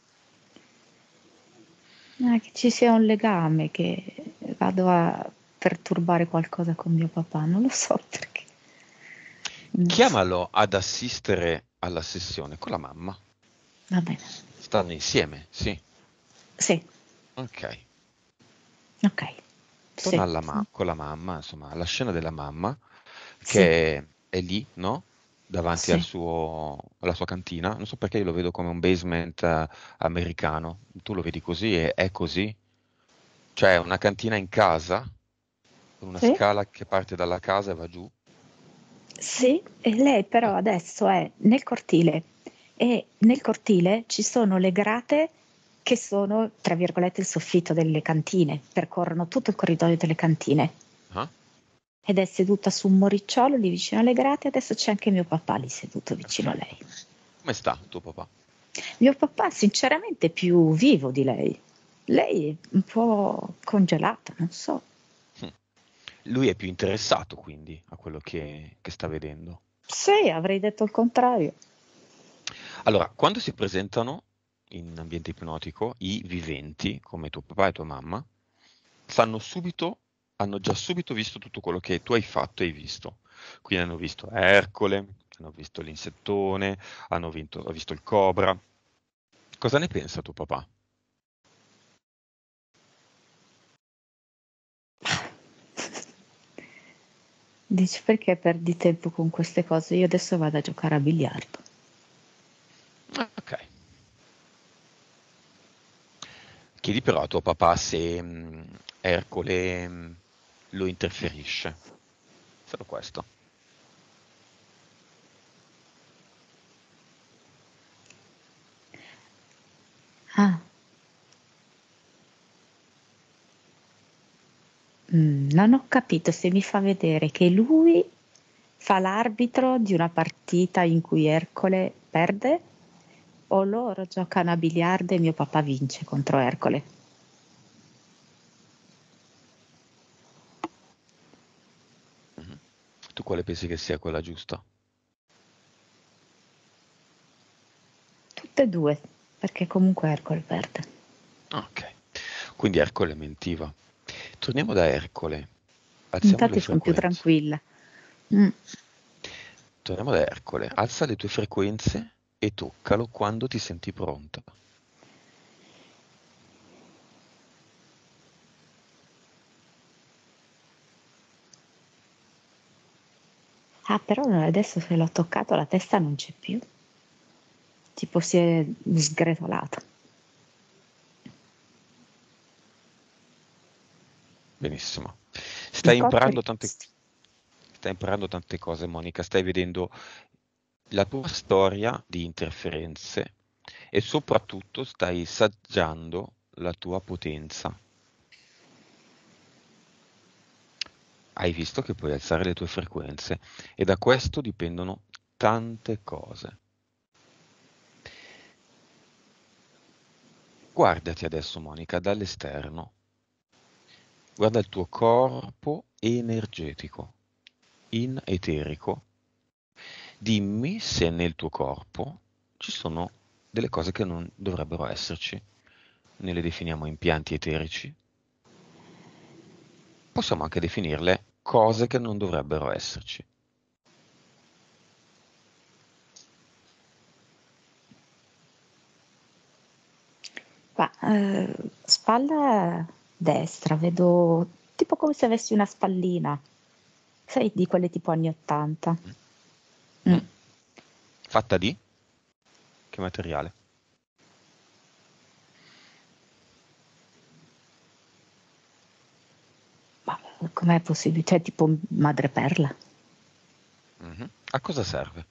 Eh, che ci sia un legame, che vado a perturbare qualcosa con mio papà, non lo so perché. Non so. Chiamalo ad assistere alla sessione con la mamma. Va bene. Stanno insieme, sì. Sì, Ok. ok. Torna Sì, alla ma- con la mamma, insomma, alla scena della mamma sì, che è lì, no? Davanti al sì, suo, alla sua cantina. Non so perché io lo vedo come un basement eh, americano. Tu lo vedi così e è così. Cioè una cantina in casa, con una sì. scala che parte dalla casa e va giù. Sì, e lei però Ah, adesso è nel cortile e nel cortile ci sono le grate che sono, tra virgolette, il soffitto delle cantine, percorrono tutto il corridoio delle cantine. ah. Ed è seduta su un moricciolo lì vicino alle grate, adesso c'è anche mio papà lì seduto vicino a lei. Perfetto. Come sta tuo papà? Mio papà sinceramente è più vivo di lei. Lei è un po' congelata, non so. Hm. Lui è più interessato quindi a quello che, che sta vedendo. Sì, avrei detto il contrario. Allora, quando si presentano in ambiente ipnotico i viventi, come tuo papà e tua mamma, sanno subito, hanno già subito visto tutto quello che tu hai fatto e hai visto. Quindi hanno visto Ercole, hanno visto l'insettone, hanno vinto- hanno visto il cobra. Cosa ne pensa tuo papà? Dici perché perdi tempo con queste cose? Io adesso vado a giocare a biliardo. Ah, ok. Chiedi però a tuo papà se mh, Ercole mh, lo interferisce. Solo questo. Ah, mm, non ho capito se mi fa vedere che lui fa l'arbitro di una partita in cui Ercole perde o loro giocano a biliardo e mio papà vince contro Ercole. Mhm. Tu quale pensi che sia quella giusta? Tutte e due, perché comunque Ercole perde. Ok, quindi Ercole mentiva. Torniamo da Ercole, alziamo le Infatti sono più frequenze. tranquilla. Mm. Torniamo da Ercole, alza le tue frequenze e toccalo quando ti senti pronta. Ah, però adesso se l'ho toccato la testa non c'è più. Tipo si è sgretolata. Benissimo. Il Stai corpo è imparando tante, rimasto. stai imparando tante cose, Monica. Stai vedendo la tua storia di interferenze e soprattutto stai saggiando la tua potenza. Hai visto che puoi alzare le tue frequenze e da questo dipendono tante cose. Guardati adesso, Monica, dall'esterno. Guarda il tuo corpo energetico, in eterico. Dimmi se nel tuo corpo ci sono delle cose che non dovrebbero esserci. Ne le definiamo impianti eterici. Possiamo anche definirle cose che non dovrebbero esserci. Ma, eh, spalla destra, vedo tipo come se avessi una spallina. Sai, di quelle tipo anni ottanta. Mm? Mm. Mm? Fatta di? Che materiale? Ma com'è possibile? Cioè, tipo madreperla. Mhm. A cosa serve?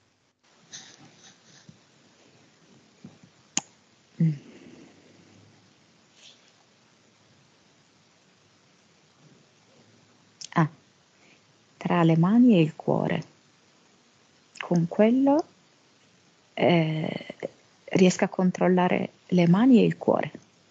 Mm. Ah, tra le mani e il cuore. Con quello eh, riesco a controllare le mani e il cuore.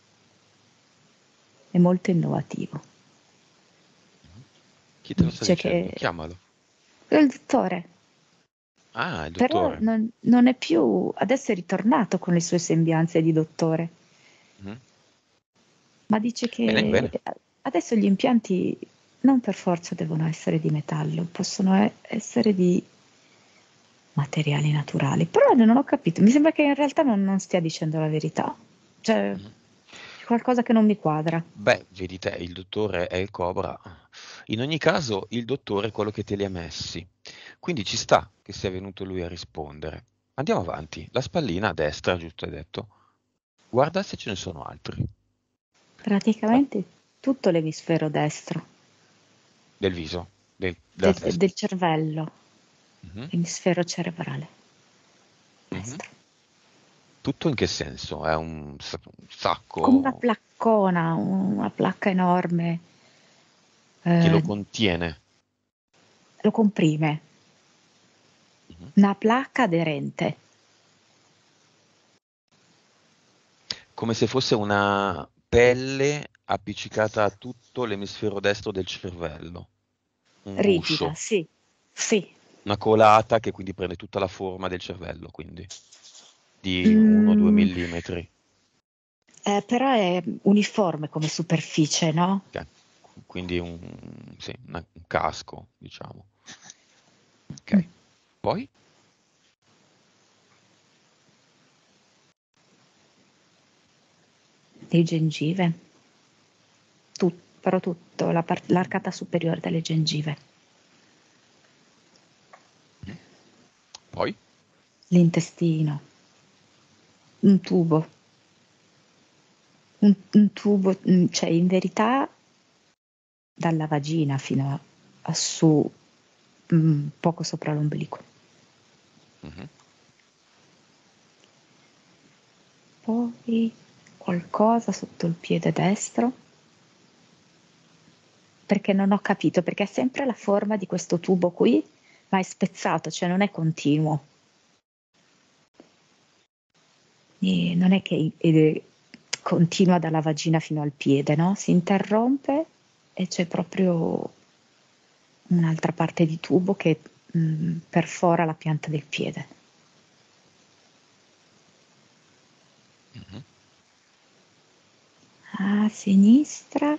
È molto innovativo. Mhm. Chi te lo sta Dice dicendo? che Chiamalo. è il dottore, Ah, il però dottore. non, non è più, adesso è ritornato con le sue sembianze di dottore, Mhm. ma dice Bene, che bene. adesso gli impianti non per forza devono essere di metallo, possono e- essere di materiali naturali. Però non ho capito, mi sembra che in realtà non, non stia dicendo la verità, cioè Mhm. c'è qualcosa che non mi quadra. Beh, vedi te, il dottore è il Cobra. In ogni caso, il dottore è quello che te li ha messi. Quindi ci sta che sia venuto lui a rispondere. Andiamo avanti. La spallina a destra, giusto hai detto. Guarda se ce ne sono altri. Beh, Praticamente tutto l'emisfero destro, del viso, del- della del, testa. del cervello, Mhm, emisfero cerebrale mhm. destro. Tutto in che senso? È un, sa- un Come una sacco placcona, una placca enorme, che lo eh, contiene. lo comprime, Mhm. una placca aderente. Come se fosse una pelle appiccicata a tutto l'emisfero destro del cervello. Un Rigida, guscio. sì, sì. Una colata che quindi prende tutta la forma del cervello, quindi di uno o due Mm, millimetri. eh, però è uniforme come superficie, no? Ok. Quindi un, sì, una- un casco, diciamo. Mm. Ok. Poi? Le gengive, tut- però tutto, la par- l'arcata superiore delle gengive, Mhm. Poi? l'intestino, un tubo, un, un tubo, mm, cioè in verità dalla vagina fino a, a su, mm, poco sopra l'ombelico. Mhm. Poi qualcosa sotto il piede destro, perché non ho capito, perché è sempre la forma di questo tubo qui, ma è spezzato, cioè non è continuo. E non è che eh, continua dalla vagina fino al piede, no? Si interrompe e c'è proprio un'altra parte di tubo che mh, perfora la pianta del piede. Mhm. A sinistra,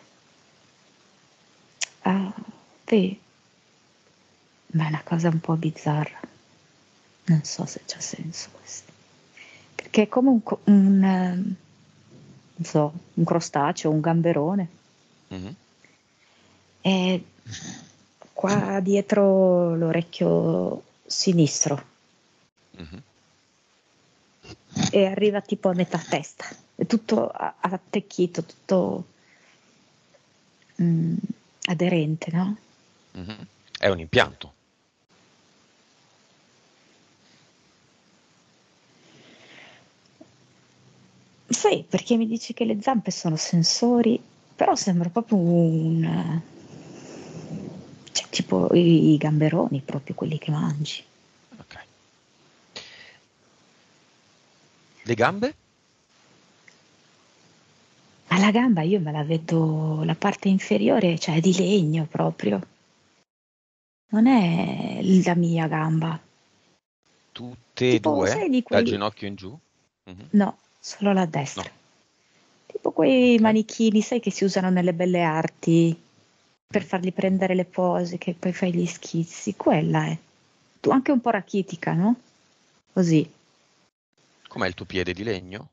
ah, beh, ma è una cosa un po' bizzarra. Non so se c'ha senso questo. Perché è come un, co- un, ehm, non so, un crostaceo, un gamberone. Mhm. E qua dietro l'orecchio sinistro Mhm. e arriva tipo a metà testa. È tutto a- attecchito, tutto mm, aderente, no? Mhm. È un impianto. Sì, perché mi dici che le zampe sono sensori, però sembra proprio un... cioè tipo i, i gamberoni, proprio quelli che mangi. Ok. Le gambe? Ma la gamba io me la vedo, la parte inferiore, cioè è di legno proprio. Non è la mia gamba. Tutte e Tipo, due? sai di Dal quei... ginocchio in giù? Mhm. No, solo la No. destra. Tipo quei Ok. manichini, sai, che si usano nelle belle arti per Mm. fargli prendere le pose, che poi fai gli schizzi. Quella è. Tu anche un po' rachitica, no? Così. Com'è il tuo piede di legno?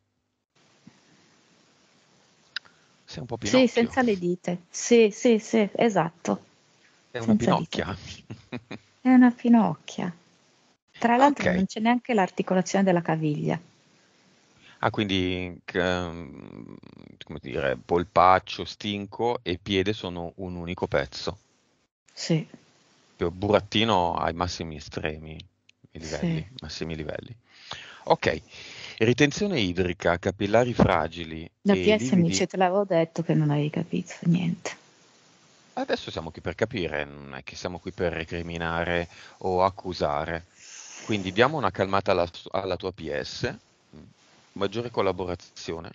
Sei un po' Sì, Pinocchio. senza le dita. Sì, sì, sì, esatto. È una Senza dita. Pinocchia. È una finocchia. Tra l'altro Ok. non c'è neanche l'articolazione della caviglia. Ah, quindi, c- mm, come dire, polpaccio, stinco e piede sono un unico pezzo. Sì, Proprio burattino ai massimi estremi, i sì. livelli, massimi livelli. Ok, ritenzione idrica, capillari fragili La e P S mi lividi. dice, te l'avevo detto che non avevi capito niente. Adesso siamo qui per capire, non è che siamo qui per recriminare o accusare. Quindi diamo una calmata alla, alla tua P S, mm, maggiore collaborazione.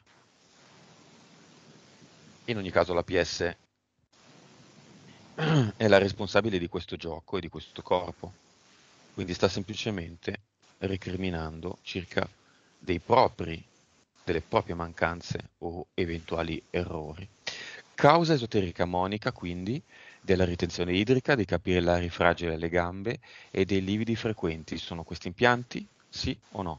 In ogni caso la P S è la responsabile di questo gioco e di questo corpo, quindi sta semplicemente recriminando circa dei propri, delle proprie mancanze o eventuali errori. Causa esoterica monica, quindi, della ritenzione idrica, dei capillari fragili alle gambe e dei lividi frequenti. Sono questi impianti? Sì o no?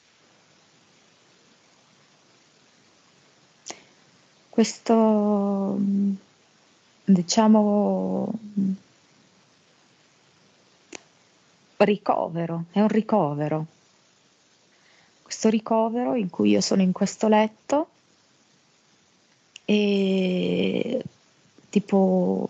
Questo, mh, diciamo, mh, ricovero, è un ricovero. Questo ricovero in cui io sono in questo letto e tipo,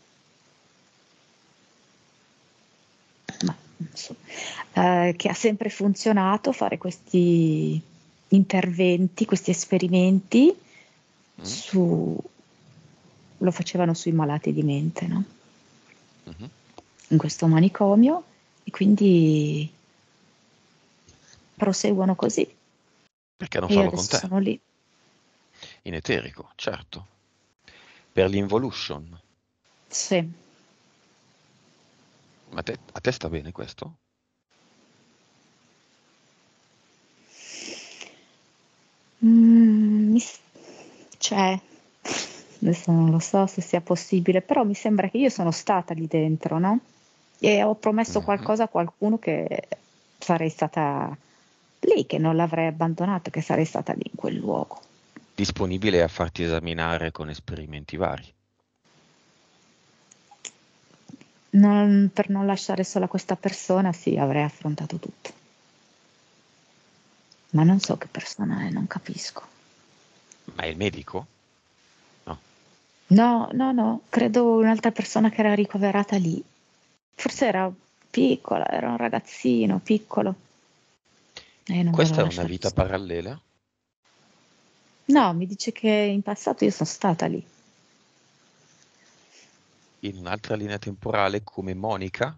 ma non so, eh, che ha sempre funzionato fare questi interventi, questi esperimenti Mm? su, lo facevano sui malati di mente, no? Mhm. In questo manicomio e quindi proseguono così. Perché non E io farlo con adesso te? sono lì. In eterico, certo. Per l'involution. Sì. Ma te- a te sta bene questo? Mm, mi s- cioè, adesso non lo so se sia possibile, però mi sembra che io sono stata lì dentro, no? E ho promesso Mhm. qualcosa a qualcuno che sarei stata lì, che non l'avrei abbandonato, che sarei stata lì in quel luogo. Disponibile a farti esaminare con esperimenti vari. Non- per non lasciare sola questa persona, sì, avrei affrontato tutto. Ma non so che persona è, non capisco. Ma è il medico? No. No, no, no, credo un'altra persona che era ricoverata lì. Forse era piccola, era un ragazzino piccolo. E io non Questa volevo è una lasciarlo vita solo. parallela? No, mi dice che in passato io sono stata lì. In un'altra linea temporale come Monica?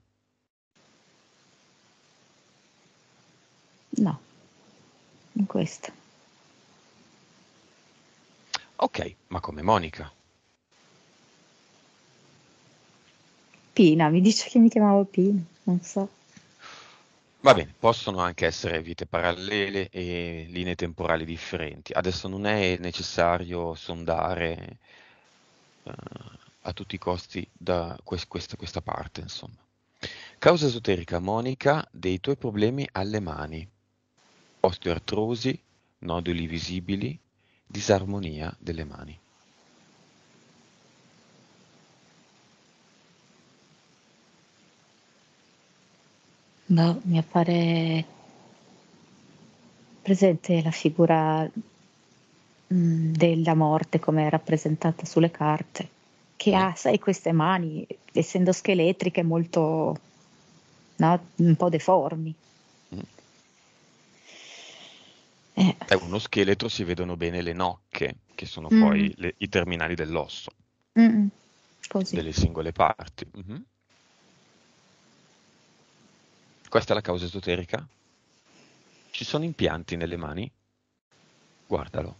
No, in questa. Ok, ma come Monica? Pina, mi dice che mi chiamavo Pina, non so. Va bene, possono anche essere vite parallele e linee temporali differenti. Adesso non è necessario sondare eh, a tutti i costi da quest- questa, questa parte, insomma. Causa esoterica, Monica, dei tuoi problemi alle mani, osteoartrosi, noduli visibili, disarmonia delle mani. Boh, mi appare presente la figura mh, della morte come è rappresentata sulle carte, che Mm? ha, sai, queste mani, essendo scheletriche, molto, no, un po' deformi. Mm. Eh, È uno scheletro, si vedono bene le nocche, che sono mm, poi le- i terminali dell'osso, mm, così. delle singole parti. Mhm. Questa è la causa esoterica? Ci sono impianti nelle mani? Guardalo.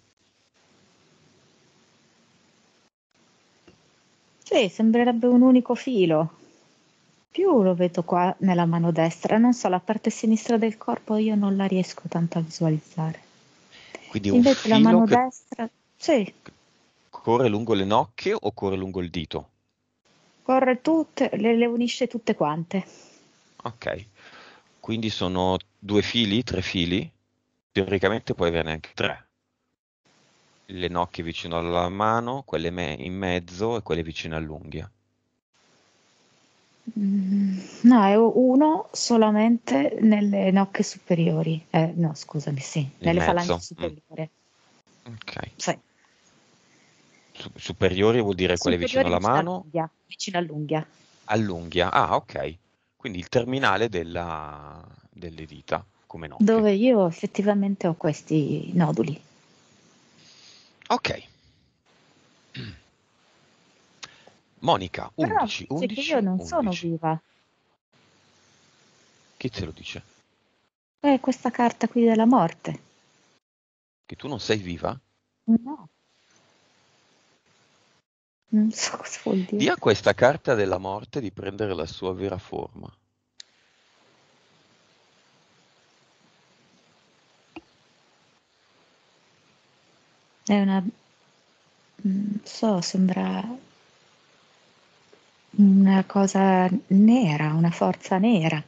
Sì, sembrerebbe un unico filo. Più lo vedo qua nella mano destra, non so, la parte sinistra del corpo io non la riesco tanto a visualizzare. Quindi un Invece la filo mano che destra, sì, corre lungo le nocche o corre lungo il dito? corre tutte, le, le unisce tutte quante. Ok. Quindi sono due fili, tre fili? Teoricamente puoi averne anche tre. Le nocche vicino alla mano, quelle me- in mezzo e quelle vicino all'unghia. Mm, no, è uno solamente nelle nocche superiori. Eh, no, scusami, sì, In nelle falangi mezzo? Mm, superiori. ok. Sì, Su- superiori vuol dire quelle vicino superiori alla vicino mano? all'unghia, vicino all'unghia. All'unghia. Ah, ok. Quindi il terminale della- delle dita, come nocche. Dove io effettivamente ho questi noduli. Ok. Monica, Però undici, dice che io undici, non sono undici. viva. Chi te lo dice? È questa carta qui della morte. Che tu non sei viva? No, non so cosa vuol Dì dire. a questa carta della morte di prendere la sua vera forma. È una, non so, sembra una cosa nera, una forza nera.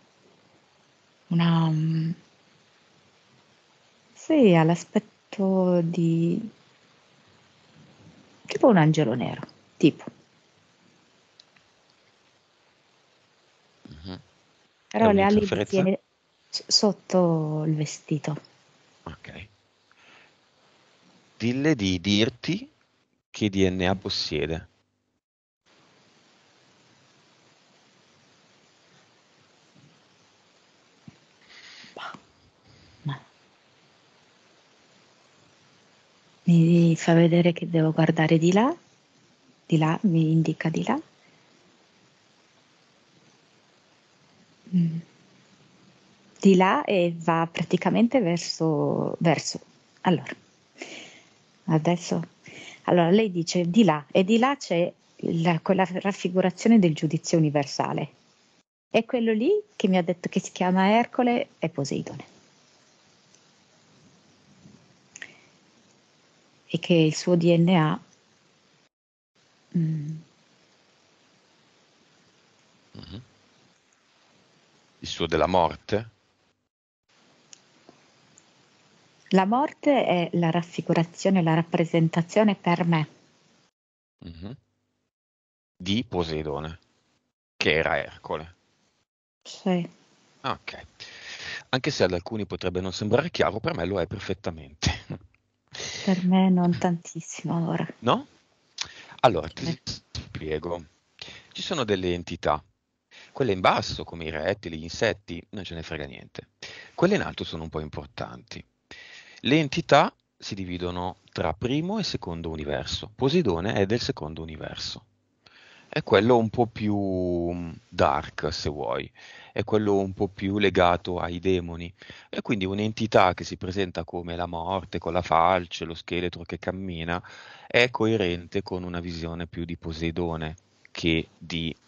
Una, mm, sì, ha l'aspetto di tipo un angelo nero, tipo. Mhm. È Però le ali le un'interferenza? tiene s- sotto il vestito. Ok. Dille di dirti che D N A possiede. Bah, ma mi fa vedere che devo guardare di là, di là, mi indica di là. Mm. Di là e va praticamente verso, verso. Allora, adesso, allora lei dice di là e di là c'è la- quella raffigurazione del giudizio universale. E quello lì che mi ha detto che si chiama Ercole è Poseidone e che il suo D N A mm, Mhm. Il suo della morte? la morte è la raffigurazione, la rappresentazione per me. Mhm. Di Poseidone, che era Ercole. Sì, Ah, ok. Anche se ad alcuni potrebbe non sembrare chiaro, per me lo è perfettamente. per me non tantissimo ora. No? Allora, Cioè, ti spiego. Ci sono delle entità. Quelle in basso, come i rettili, gli insetti, non ce ne frega niente. Quelle in alto sono un po' importanti. Le entità si dividono tra primo e secondo universo. Poseidone è del secondo universo. È quello un po' più mm, dark, se vuoi. È quello un po' più legato ai demoni. E quindi un'entità che si presenta come la morte, con la falce, lo scheletro che cammina, è coerente con una visione più di Poseidone che di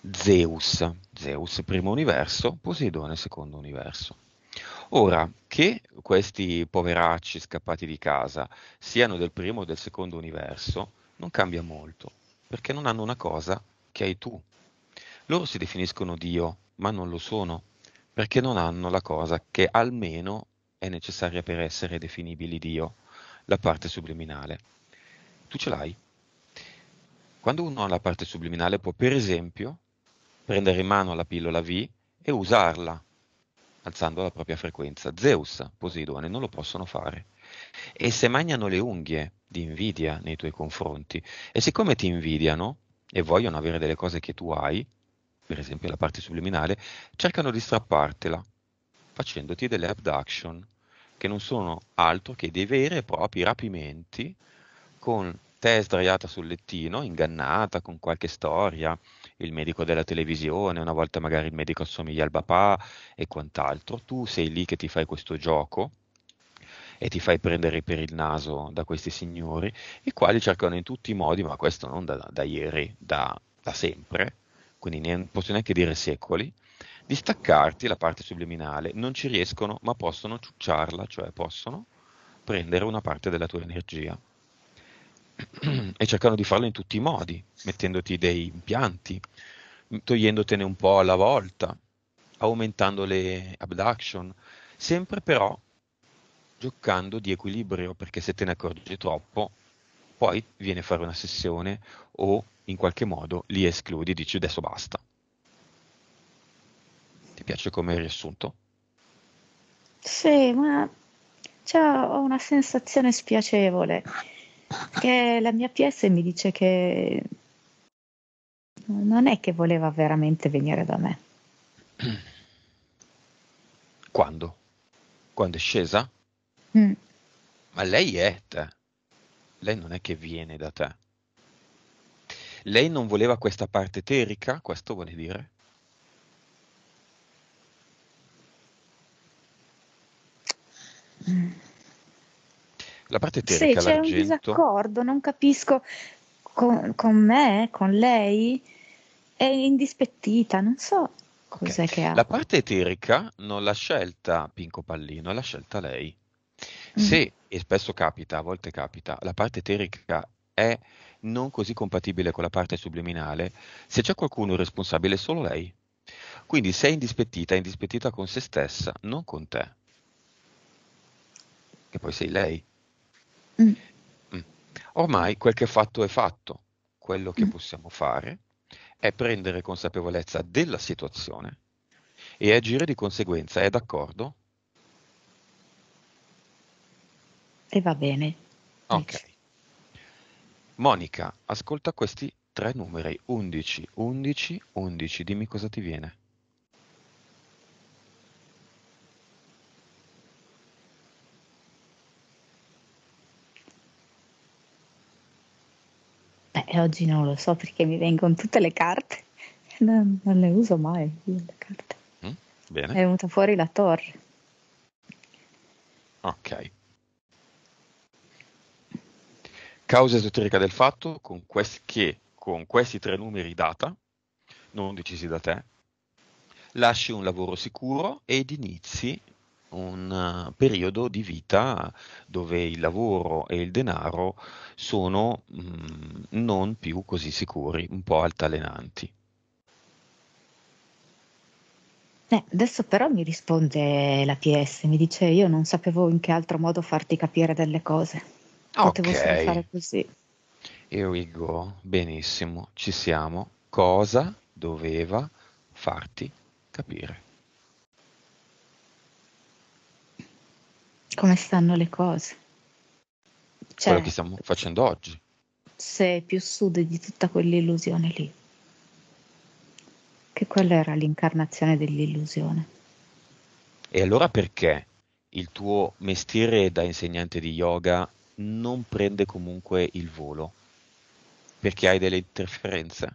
Zeus, Zeus primo universo, Poseidone secondo universo. Ora, che questi poveracci scappati di casa siano del primo o del secondo universo, non cambia molto, perché non hanno una cosa che hai tu. Loro si definiscono Dio, ma non lo sono, perché non hanno la cosa che almeno è necessaria per essere definibili Dio, la parte subliminale. Tu ce l'hai? Quando uno ha la parte subliminale può, per esempio, prendere in mano la pillola V e usarla, alzando la propria frequenza. Zeus, Poseidone non lo possono fare. E se mangiano le unghie di invidia nei tuoi confronti, e siccome ti invidiano e vogliono avere delle cose che tu hai, per esempio la parte subliminale, cercano di strappartela, facendoti delle abduction, che non sono altro che dei veri e propri rapimenti con te sdraiata sul lettino, ingannata con qualche storia, il medico della televisione, una volta magari il medico assomiglia al papà e quant'altro. Tu sei lì che ti fai questo gioco e ti fai prendere per il naso da questi signori, i quali cercano in tutti i modi, ma questo non da, da ieri, da, da sempre, quindi non posso neanche dire secoli, di staccarti la parte subliminale. Non ci riescono, ma possono ciucciarla, cioè possono prendere una parte della tua energia. E cercano di farlo in tutti i modi, mettendoti dei impianti, togliendotene un po' alla volta, aumentando le abduction, sempre però giocando di equilibrio, perché se te ne accorgi troppo, poi viene a fare una sessione o in qualche modo li escludi, dici adesso basta. Ti piace come riassunto? Sì, ma cioè, ho una sensazione spiacevole, che la mia P S mi dice che non è che voleva veramente venire da me. Quando? Quando è scesa? Mm. Ma lei è te, lei non è che viene da te. Lei non voleva questa parte eterica, questo vuole dire? La parte Sì, eterica, c'è un l'argento, disaccordo, non capisco con, con me, con lei, è indispettita, non so ok. cos'è che ha. La parte eterica non l'ha scelta Pinco Pallino, l'ha scelta lei. Mm. Se, e spesso capita, a volte capita, la parte eterica è non così compatibile con la parte subliminale, se c'è qualcuno responsabile è solo lei. Quindi se è indispettita, è indispettita con se stessa, non con te, che poi sei lei. Mm. Mm. Ormai quel che è fatto è fatto. Quello che Mm. possiamo fare è prendere consapevolezza della situazione e agire di conseguenza. È d'accordo? E va bene, Ok. dici. Monica, ascolta questi tre numeri, undici, undici, undici, dimmi cosa ti viene. Beh, oggi non lo so perché mi vengono tutte le carte. Non, non le uso mai io le carte. Mm? È Bene? venuta fuori la torre. Ok. Causa esoterica del fatto con questi, che con questi tre numeri data, non decisi da te, lasci un lavoro sicuro ed inizi un eh, periodo di vita dove il lavoro e il denaro sono mm, non più così sicuri, un po' altalenanti. Eh, adesso però mi risponde la P S, mi dice io non sapevo in che altro modo farti capire delle cose. Ok, Potevo solo fare così. here we go, benissimo, ci siamo. Cosa doveva farti capire? Come stanno le cose? Quello che Cioè, stiamo facendo oggi. sei più su di tutta quell'illusione lì, che quella era l'incarnazione dell'illusione. E allora perché il tuo mestiere da insegnante di yoga non prende comunque il volo? Perché hai delle interferenze?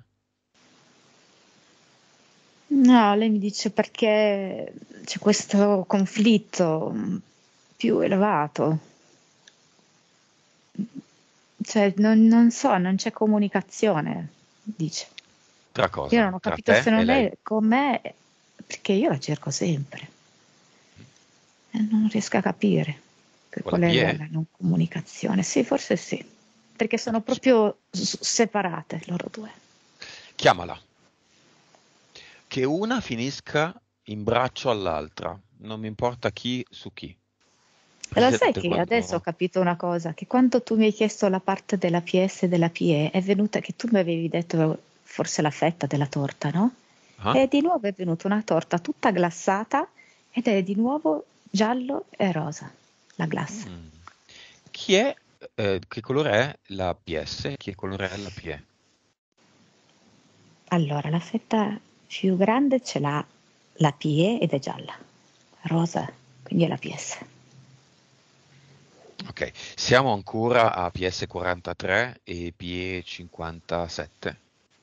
No, lei mi dice perché c'è questo conflitto mm, più elevato. Cioè, non, non so, non c'è comunicazione, dice. Tra Io cosa? non ho Tra capito te se e non lei? è con me, perché io la cerco sempre e non riesco a capire che Con la qual è la, P E? la non comunicazione. Sì, forse sì, perché sono Chi- proprio s- separate loro due. Chiamala. Che una finisca in braccio all'altra, non mi importa chi su chi. E lo sai Presente che adesso ho quando... capito una cosa, che quando tu mi hai chiesto la parte della P S e della P E, è venuta che tu mi avevi detto forse la fetta della torta, no? Ah? E di nuovo è venuta una torta tutta glassata ed è di nuovo giallo e rosa, la glassa. Mm. Chi è, eh, che colore è la P S? Che colore è la P E? Allora, la fetta più grande ce l'ha la P E ed è gialla, rosa, quindi è la P S. Ok, siamo ancora a P S quarantatré e P E cinquantasette.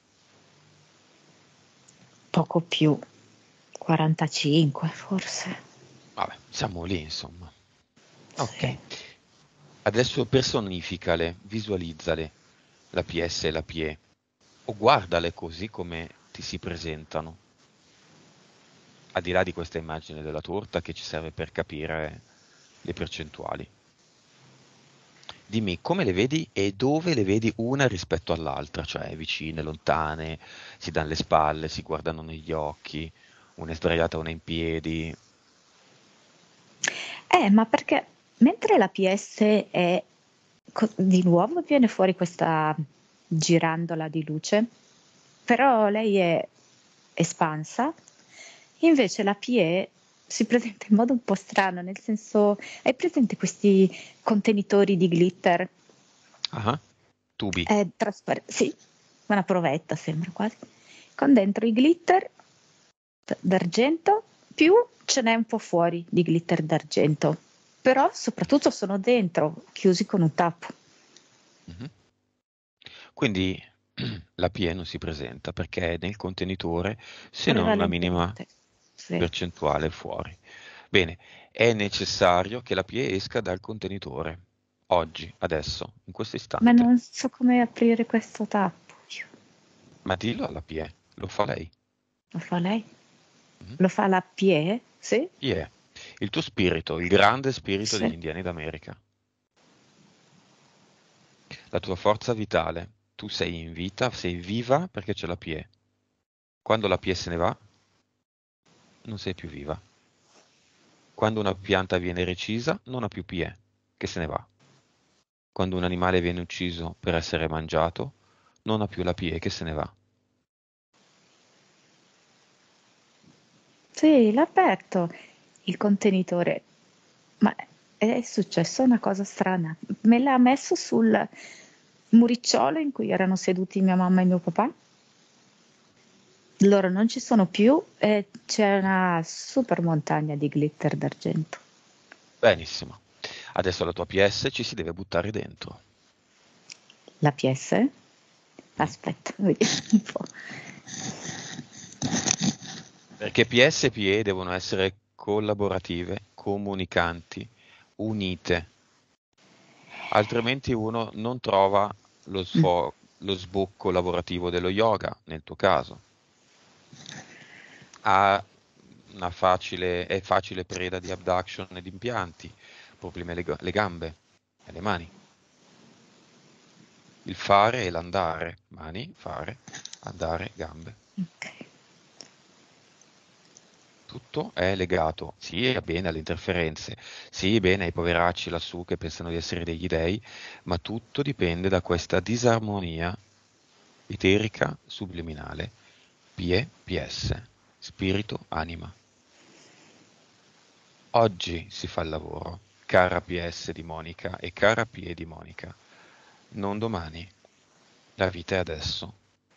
Poco più, quarantacinque forse. Vabbè, siamo lì, insomma. Sì. Ok, adesso personificale, visualizzale, la P S e la P E, o guardale così come ti si presentano, al di là di questa immagine della torta che ci serve per capire le percentuali. Dimmi come le vedi e dove le vedi una rispetto all'altra, cioè vicine, lontane, si danno le spalle, si guardano negli occhi, una è sdraiata, una è in piedi. Eh, ma perché mentre la P S è co- di nuovo viene fuori questa girandola di luce, però lei è espansa, invece la P E si presenta in modo un po' strano, nel senso, hai presente questi contenitori di glitter? Ah, tubi. È trasparente, sì, una provetta sembra quasi, con dentro i glitter d- d'argento, più ce n'è un po' fuori di glitter d'argento, però soprattutto sono dentro, chiusi con un tappo. Mhm. Quindi la P E non si presenta perché è nel contenitore se non una minima Prevalentemente, sì. percentuale fuori. Bene, è necessario che la P E esca dal contenitore. Oggi, adesso, in questo Ma istante. non so come aprire questo tappo. Ma dillo alla P E, lo fa lei. Lo fa lei? Mhm. Lo fa la P E? Sì? Chi è? Il tuo spirito, il grande spirito degli Sì. indiani d'America. La tua forza vitale. Tu sei in vita, sei viva perché c'è la P E. Quando la P E se ne va, non sei più viva. Quando una pianta viene recisa, non ha più P E, che se ne va. Quando un animale viene ucciso per essere mangiato, non ha più la P E, che se ne va. Sì, l'ha aperto il contenitore, ma è successa una cosa strana. Me l'ha messo sul muricciolo in cui erano seduti mia mamma e mio papà. Loro non ci sono più e c'è una super montagna di glitter d'argento. Benissimo. Adesso la tua P S ci si deve buttare dentro. La P S? Mm? Aspetta, vediamo un po'. Perché P S e P E devono essere collaborative, comunicanti, unite, altrimenti uno non trova lo, Mm. sfo- lo sbocco lavorativo dello yoga, nel tuo caso. Ha una facile, è facile preda di abduction e di impianti, problemi alle, ga- alle gambe e alle mani. Il fare e l'andare, mani, fare, andare, gambe. Ok. Tutto è legato, sì, è bene alle interferenze, sì, bene ai poveracci lassù che pensano di essere degli dei, ma tutto dipende da questa disarmonia eterica subliminale. P E, P S, spirito, anima. Oggi si fa il lavoro, cara P S di Monica e cara P E di Monica, non domani. La vita è adesso.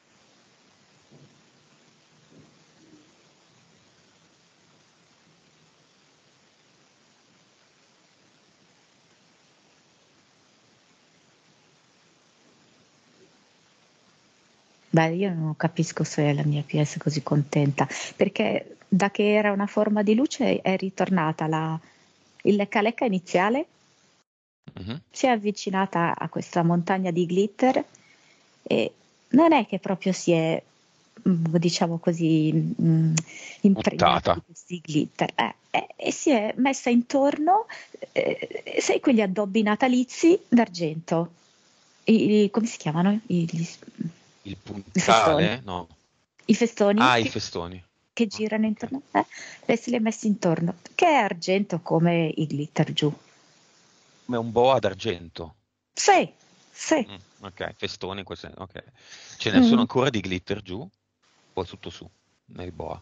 Beh, io non capisco se la mia P S è così contenta, perché da che era una forma di luce è ritornata la, il lecca-lecca iniziale, Mhm. si è avvicinata a questa montagna di glitter e non è che proprio si è diciamo così, mh, impregnata Buttata. di questi glitter eh, e, e si è messa intorno, eh, sai, quegli addobbi natalizi d'argento, I, i- come si chiamano? I, gli- Il i festoni, puntale? No. i festoni Ah, i che, festoni. che Ah, girano ok. intorno, eh, lei se li è messi intorno, che è argento come i glitter giù. Come un boa d'argento. Sì, sì. Mm, ok, festoni in quel senso. Ok. Ce ne sono Mm. ancora di glitter giù? O è tutto su, nel boa?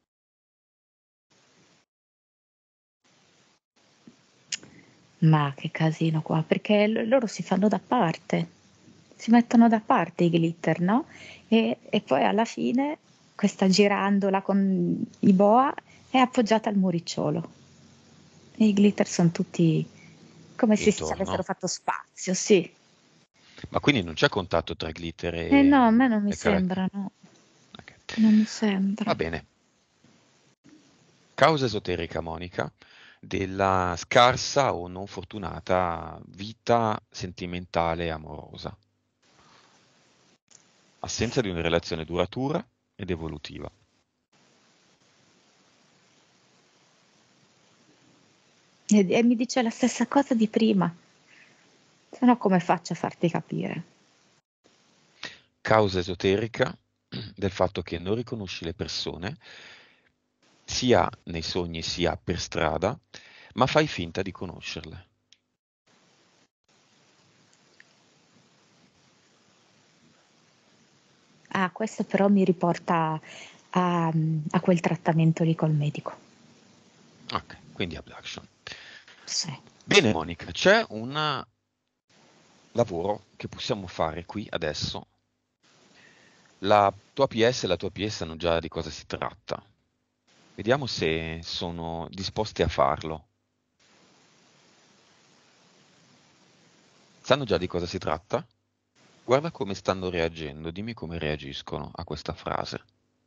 Ma che casino qua, perché l- loro si fanno da parte, si mettono da parte i glitter, no? E, e poi alla fine questa girandola con i boa è appoggiata al muricciolo. E i glitter sono tutti come se ci avessero Intorno. fatto spazio, sì. Ma quindi non c'è contatto tra glitter Eh no, e, a me non mi e carattere? sembra, no, Ok. non mi sembra. Va bene. Causa esoterica, Monica, della scarsa o non fortunata vita sentimentale e amorosa. Assenza di una relazione duratura ed evolutiva. E, e mi dice la stessa cosa di prima, se no come faccio a farti capire? Causa esoterica del fatto che non riconosci le persone, sia nei sogni sia per strada, ma fai finta di conoscerle. Ah, questo però mi riporta a, a quel trattamento lì col medico. Ok, quindi abduction. Sì. Bene, Monica, c'è un lavoro che possiamo fare qui adesso. La tua P S e la tua P S sanno già di cosa si tratta. Vediamo se sono disposti a farlo. Sanno già di cosa si tratta? Guarda come stanno reagendo, dimmi come reagiscono a questa frase.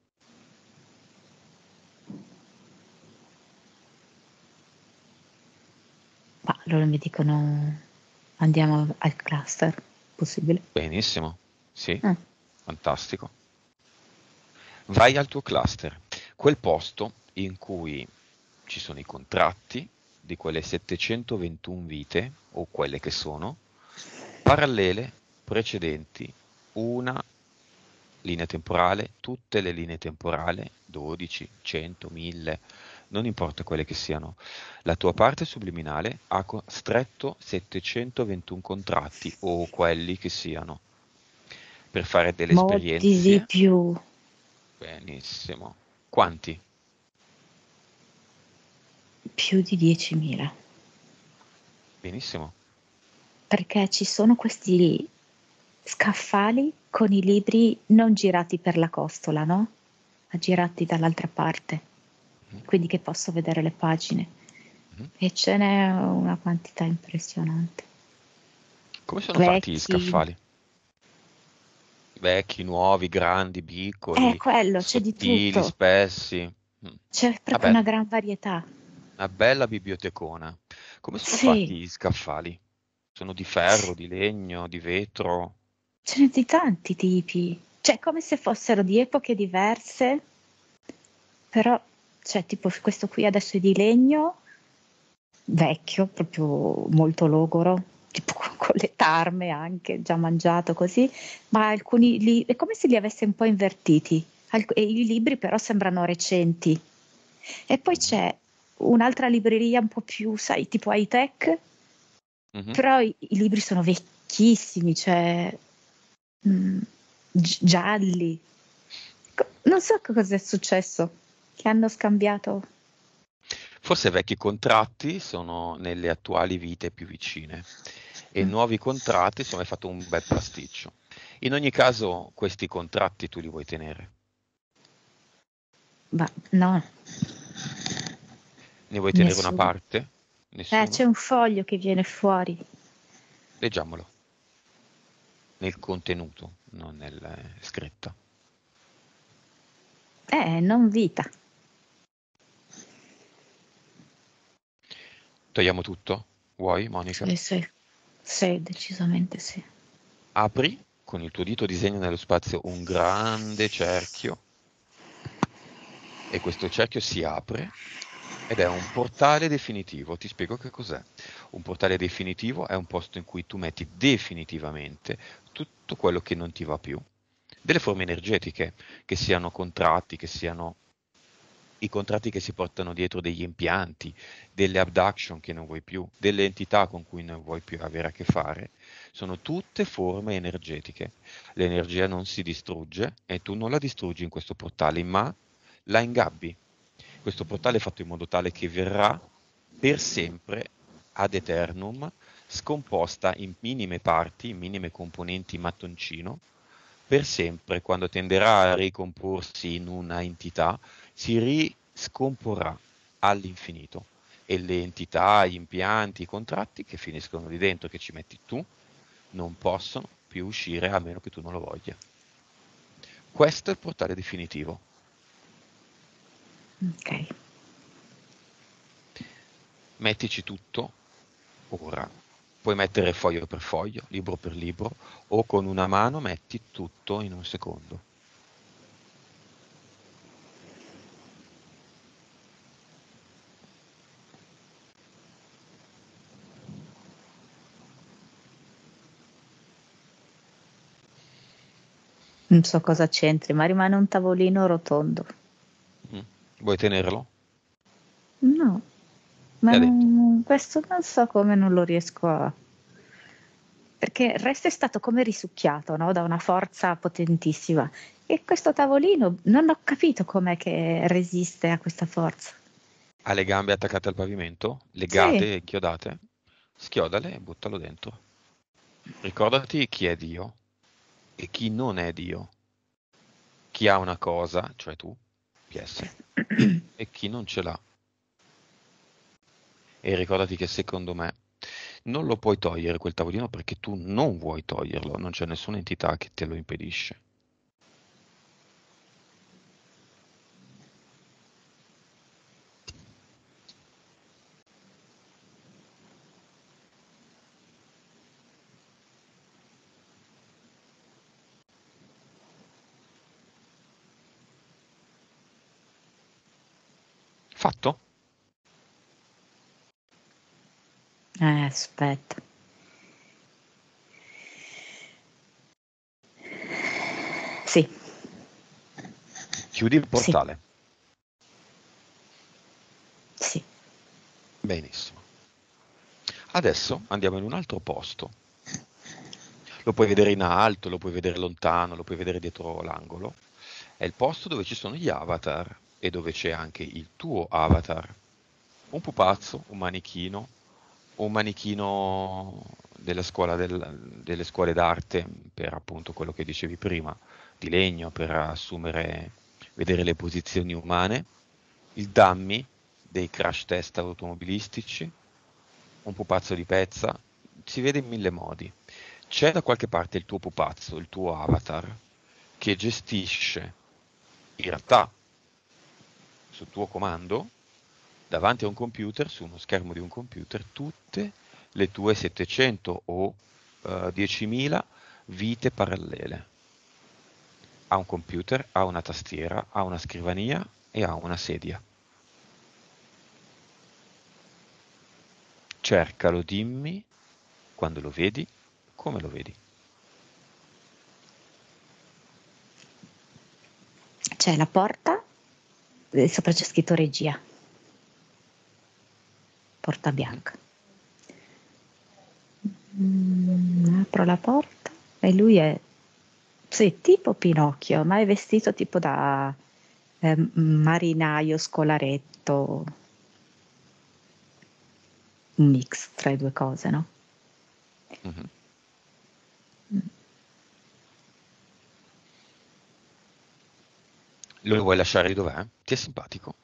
Ma loro mi dicono andiamo al cluster, possibile? Benissimo, sì, Ah, fantastico. Vai al tuo cluster, quel posto in cui ci sono i contratti di quelle settecentoventuno vite, o quelle che sono, parallele, precedenti, una linea temporale, tutte le linee temporali, dodici, cento, mille, non importa quelle che siano. La tua parte subliminale ha co- stretto settecentoventuno contratti, o quelli che siano, per fare delle molti di esperienze. più, Benissimo. Quanti? più di diecimila, Benissimo. perché ci sono questi scaffali con i libri non girati per la costola, no? Ma girati dall'altra parte, Mhm, quindi che posso vedere le pagine. mhm. E ce n'è una quantità impressionante. Come sono fatti gli Vecchi, scaffali? Vecchi, nuovi, grandi, è piccoli, quello, c'è di sottili, tutto, spessi. Mm. c'è proprio Vabbè, una gran varietà. una bella bibliotecona. Come sono fatti Sì, gli scaffali? Sono di ferro, di legno, di vetro? ce n'è di tanti tipi, cioè come se fossero di epoche diverse, però, cioè, tipo questo qui adesso è di legno, vecchio, proprio molto logoro, tipo con con le tarme anche, già mangiato così, ma alcuni li è come se li avesse un po' invertiti. Alc e i libri però sembrano recenti. E poi Mhm, c'è un'altra libreria un po' più, sai, tipo high tech, mhm. però i i libri sono vecchissimi, cioè, mhmm, g gialli. Co non so co cos'è successo, che hanno scambiato. Forse vecchi contratti sono nelle attuali vite più vicine e Mh, nuovi contratti sono hai fatto un bel pasticcio. In ogni caso, questi contratti tu li vuoi tenere. ma no, Ne vuoi tenere una nessuno. parte? Eh, c'è Nessuno? un foglio che viene fuori. Leggiamolo, nel contenuto, non nel eh, scritto. Eh, non vita. Togliamo tutto? Vuoi, Monica? Sì, sì. Sì, decisamente sì. Apri con il tuo dito disegna nello spazio un grande cerchio e questo cerchio si apre ed è un portale definitivo. Ti spiego che cos'è. Un portale definitivo è un posto in cui tu metti definitivamente tutto quello che non ti va più. Delle forme energetiche, che siano contratti, che siano i contratti che si portano dietro degli impianti, delle abduction che non vuoi più, delle entità con cui non vuoi più avere a che fare, sono tutte forme energetiche. L'energia non si distrugge e tu non la distruggi in questo portale, ma la ingabbi. Questo portale è fatto in modo tale che verrà per sempre ad eternum scomposta in minime parti, in minime componenti mattoncino, per sempre, quando tenderà a ricomporsi in una entità, si riscomporrà all'infinito e le entità, gli impianti, i contratti che finiscono lì dentro, che ci metti tu, non possono più uscire a meno che tu non lo voglia. Questo è il portale definitivo. Ok. Mettici tutto ora. Puoi mettere foglio per foglio, libro per libro, o con una mano metti tutto in un secondo. Non so cosa c'entri, ma rimane un tavolino rotondo. Mm. Vuoi tenerlo? No, ma E dentro. non- questo non so come non lo riesco a... Perché il resto è stato come risucchiato, no? Da una forza potentissima. E questo tavolino non ho capito com'è che resiste a questa forza. Ha le gambe attaccate al pavimento, legate Sì, e inchiodate? Schiodale e buttalo dentro. Ricordati chi è Dio e chi non è Dio. Chi ha una cosa, cioè tu, P S, e chi non ce l'ha. E ricordati che secondo me non lo puoi togliere quel tavolino perché tu non vuoi toglierlo, non c'è nessuna entità che te lo impedisce. Fatto? eh, aspetta. Sì, Chiudi il sì, portale. sì. Benissimo. Adesso andiamo in un altro posto. Lo puoi vedere in alto, lo puoi vedere lontano, lo puoi vedere dietro l'angolo. È il posto dove ci sono gli avatar e dove c'è anche il tuo avatar. Un pupazzo, un manichino, un manichino della scuola del- delle scuole d'arte per appunto quello che dicevi prima, di legno per assumere, vedere le posizioni umane, il dummy dei crash test automobilistici, un pupazzo di pezza, si vede in mille modi. C'è da qualche parte il tuo pupazzo, il tuo avatar, che gestisce in realtà su tuo comando, davanti a un computer, su uno schermo di un computer, tutte le tue settecento o eh, diecimila vite parallele. Ha un computer, ha una tastiera, ha una scrivania e ha una sedia. Cercalo, dimmi quando lo vedi, come lo vedi. C'è la porta e sopra c'è scritto regia. Porta Mhm. bianca. Mm, apro la porta e lui è, sì, tipo Pinocchio, ma è vestito tipo da eh, marinaio, scolaretto, un mix tra le due cose, no? Mhm. Lo vuoi lasciare dov'è? Ti è simpatico?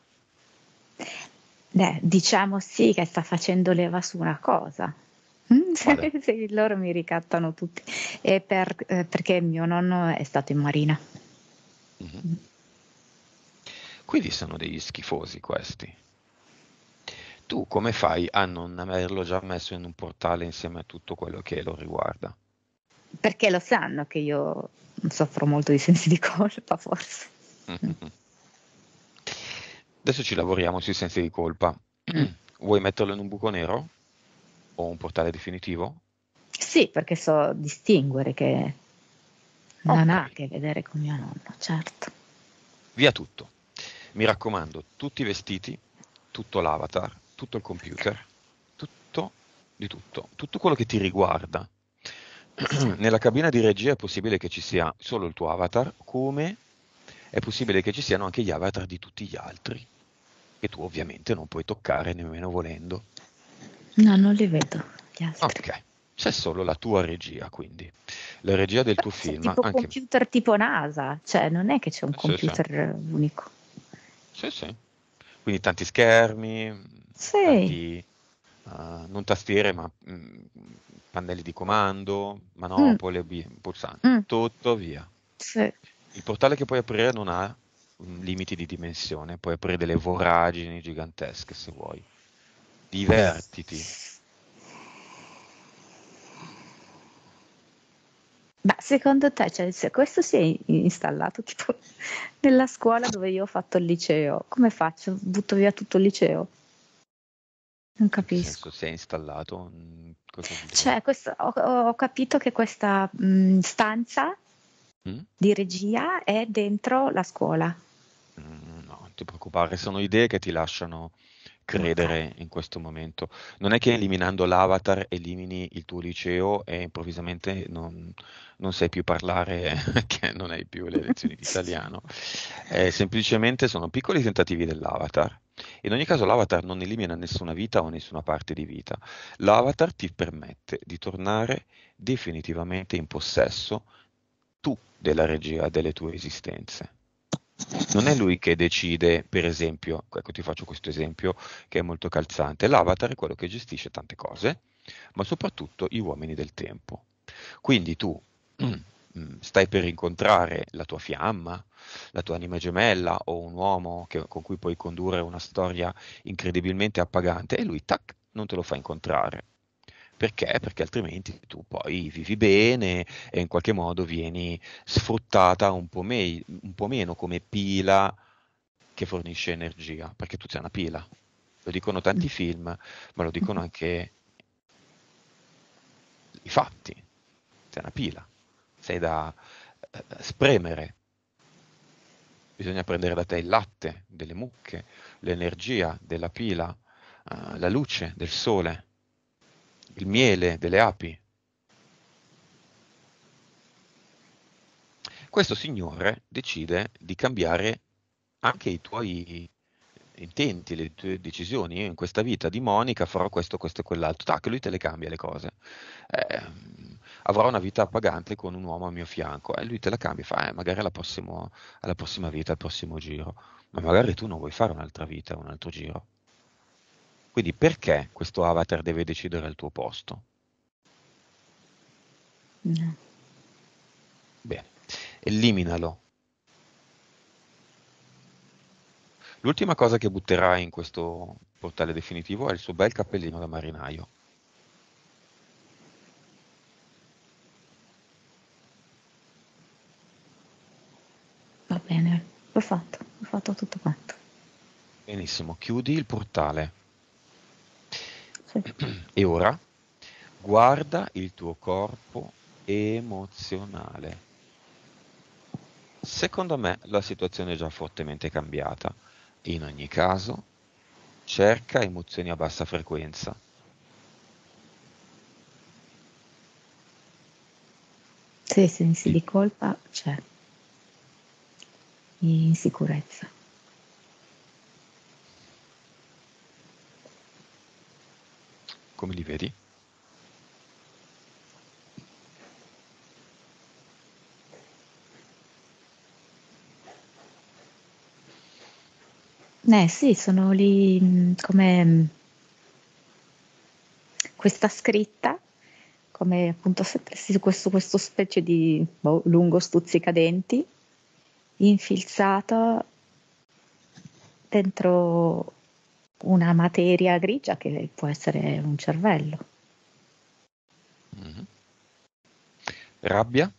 Beh, diciamo sì che sta facendo leva su una cosa. Mm, Quale? sì, loro mi ricattano tutti. E per- eh, perché mio nonno è stato in marina. Mhm. Quindi sono degli schifosi questi. Tu come fai a non averlo già messo in un portale insieme a tutto quello che lo riguarda? perché lo sanno che io soffro molto di sensi di colpa, forse. Adesso ci lavoriamo sui sensi di colpa. Mm. Vuoi metterlo in un buco nero? O un portale definitivo? Sì, perché so distinguere che non Ok, ha a che vedere con mio nonno, certo. via tutto. Mi raccomando, tutti i vestiti, tutto l'avatar, tutto il computer, tutto di tutto, tutto quello che ti riguarda. Sì. Nella cabina di regia è possibile che ci sia solo il tuo avatar, come è possibile che ci siano anche gli avatar di tutti gli altri, che tu ovviamente non puoi toccare nemmeno volendo. No, non li vedo, gli altri. Ok, c'è solo la tua regia, quindi. La regia del tuo C'è film, tipo anche... computer tipo NASA, cioè non è che c'è un Sì, sì, computer unico. sì, sì. Quindi tanti schermi, Sì. tanti, eh, non tastiere, ma mm, pannelli di comando, Mm, manopole, bi- pulsanti, mm, tutto via. sì. Il portale che puoi aprire non ha mm, limiti di dimensione, puoi aprire delle voragini gigantesche se vuoi. Divertiti. Ma secondo te, cioè, se questo si è in- installato tipo nella scuola dove io ho fatto il liceo, come faccio? Butto via tutto il liceo? Non In che capisco. senso si è installato? Mm, cosa vuol dire? Cioè, questo- ho, ho capito che questa mh, stanza Mm? di regia è dentro la scuola. Mm, No, non ti preoccupare, sono idee che ti lasciano Ok. credere in questo momento. Non è che eliminando l'avatar elimini il tuo liceo e improvvisamente non, non sai più parlare, che non hai più le lezioni di italiano. Eh, semplicemente sono piccoli tentativi dell'avatar. In ogni caso l'avatar non elimina nessuna vita o nessuna parte di vita. L'avatar ti permette di tornare definitivamente in possesso tu della regia delle tue esistenze. Non è lui che decide, per esempio, ecco ti faccio questo esempio che è molto calzante, l'avatar è quello che gestisce tante cose, ma soprattutto gli uomini del tempo. Quindi tu mm, stai per incontrare la tua fiamma, la tua anima gemella o un uomo che- con cui puoi condurre una storia incredibilmente appagante e lui, tac, non te lo fa incontrare. Perché? Perché altrimenti tu poi vivi bene e in qualche modo vieni sfruttata un po', me- un po' meno come pila che fornisce energia, perché tu sei una pila. Lo dicono tanti film, ma lo dicono anche i fatti. Sei una pila, sei da eh, spremere. Bisogna prendere da te il latte delle mucche, l'energia della pila, eh, la luce del sole, il miele delle api. Questo signore decide di cambiare anche i tuoi intenti, le tue decisioni. Io in questa vita di Monica farò questo, questo e quell'altro. Tac, lui te le cambia le cose. Eh, avrò una vita appagante con un uomo a mio fianco e lui te la cambia e fa, eh, magari alla, prossimo- alla prossima vita, al prossimo giro. Ma magari tu non vuoi fare un'altra vita, un altro giro. Quindi perché questo avatar deve decidere al tuo posto? No. Bene, eliminalo. L'ultima cosa che butterai in questo portale definitivo è il suo bel cappellino da marinaio. Va bene, l'ho fatto, ho fatto tutto quanto. Benissimo, chiudi il portale. Sì. E ora guarda il tuo corpo emozionale. Secondo me la situazione è già fortemente cambiata. In ogni caso, cerca emozioni a bassa frequenza. Sì, sensi Il- di colpa c'è, insicurezza. come li vedi? Eh sì, sono lì mh, come mh, questa scritta, come appunto sempre sì, questo, questo specie di boh, lungo stuzzicadenti infilzato dentro una materia grigia che può essere un cervello. Mhm. Rabbia?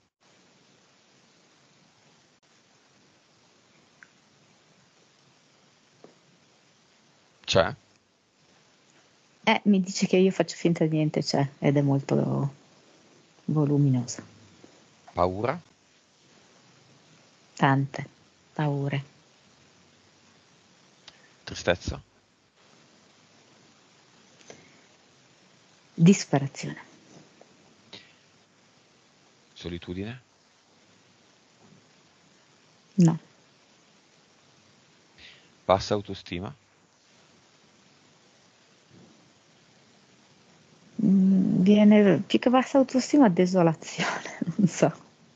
C'è? Eh, mi dice che io faccio finta di niente, c'è, ed è molto voluminosa. Paura? Tante paure. Tristezza? Disperazione. Solitudine? No. Bassa autostima? Mm, Viene più che bassa autostima, desolazione, non so.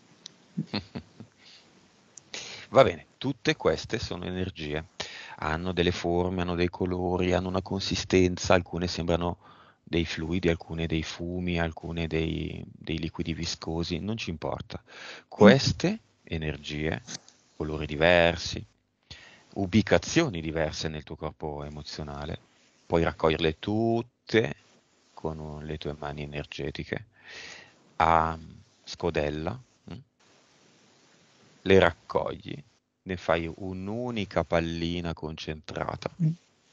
Va bene, tutte queste sono energie. Hanno delle forme, hanno dei colori, hanno una consistenza, alcune sembrano dei fluidi, alcune dei fumi, alcune dei, dei liquidi viscosi, non ci importa. Queste energie, colori diversi, ubicazioni diverse nel tuo corpo emozionale, puoi raccoglierle tutte con le tue mani energetiche a scodella, mm? Le raccogli, ne fai un'unica pallina concentrata Mm.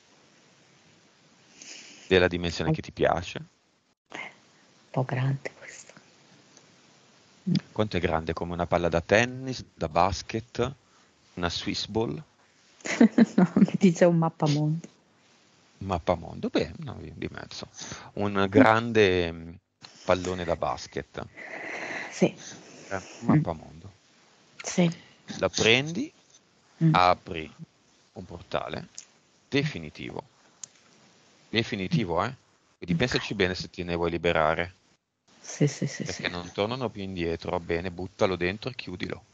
della dimensione Un che ti piace. po' grande questo. Mm. Quanto è grande? Come una palla da tennis, da basket, una Swiss ball, No, mi dice un mappamondo. mappamondo, beh, no, di di mezzo. Un grande mm, pallone da basket, Sì. eh, Mm. mappamondo. Sì. La prendi, Mm. apri un portale definitivo, Mm. definitivo, eh? Quindi Ok. pensaci bene se te ne vuoi liberare, Sì, sì, sì, sì. perché non tornano più indietro. Bene, buttalo dentro e chiudilo.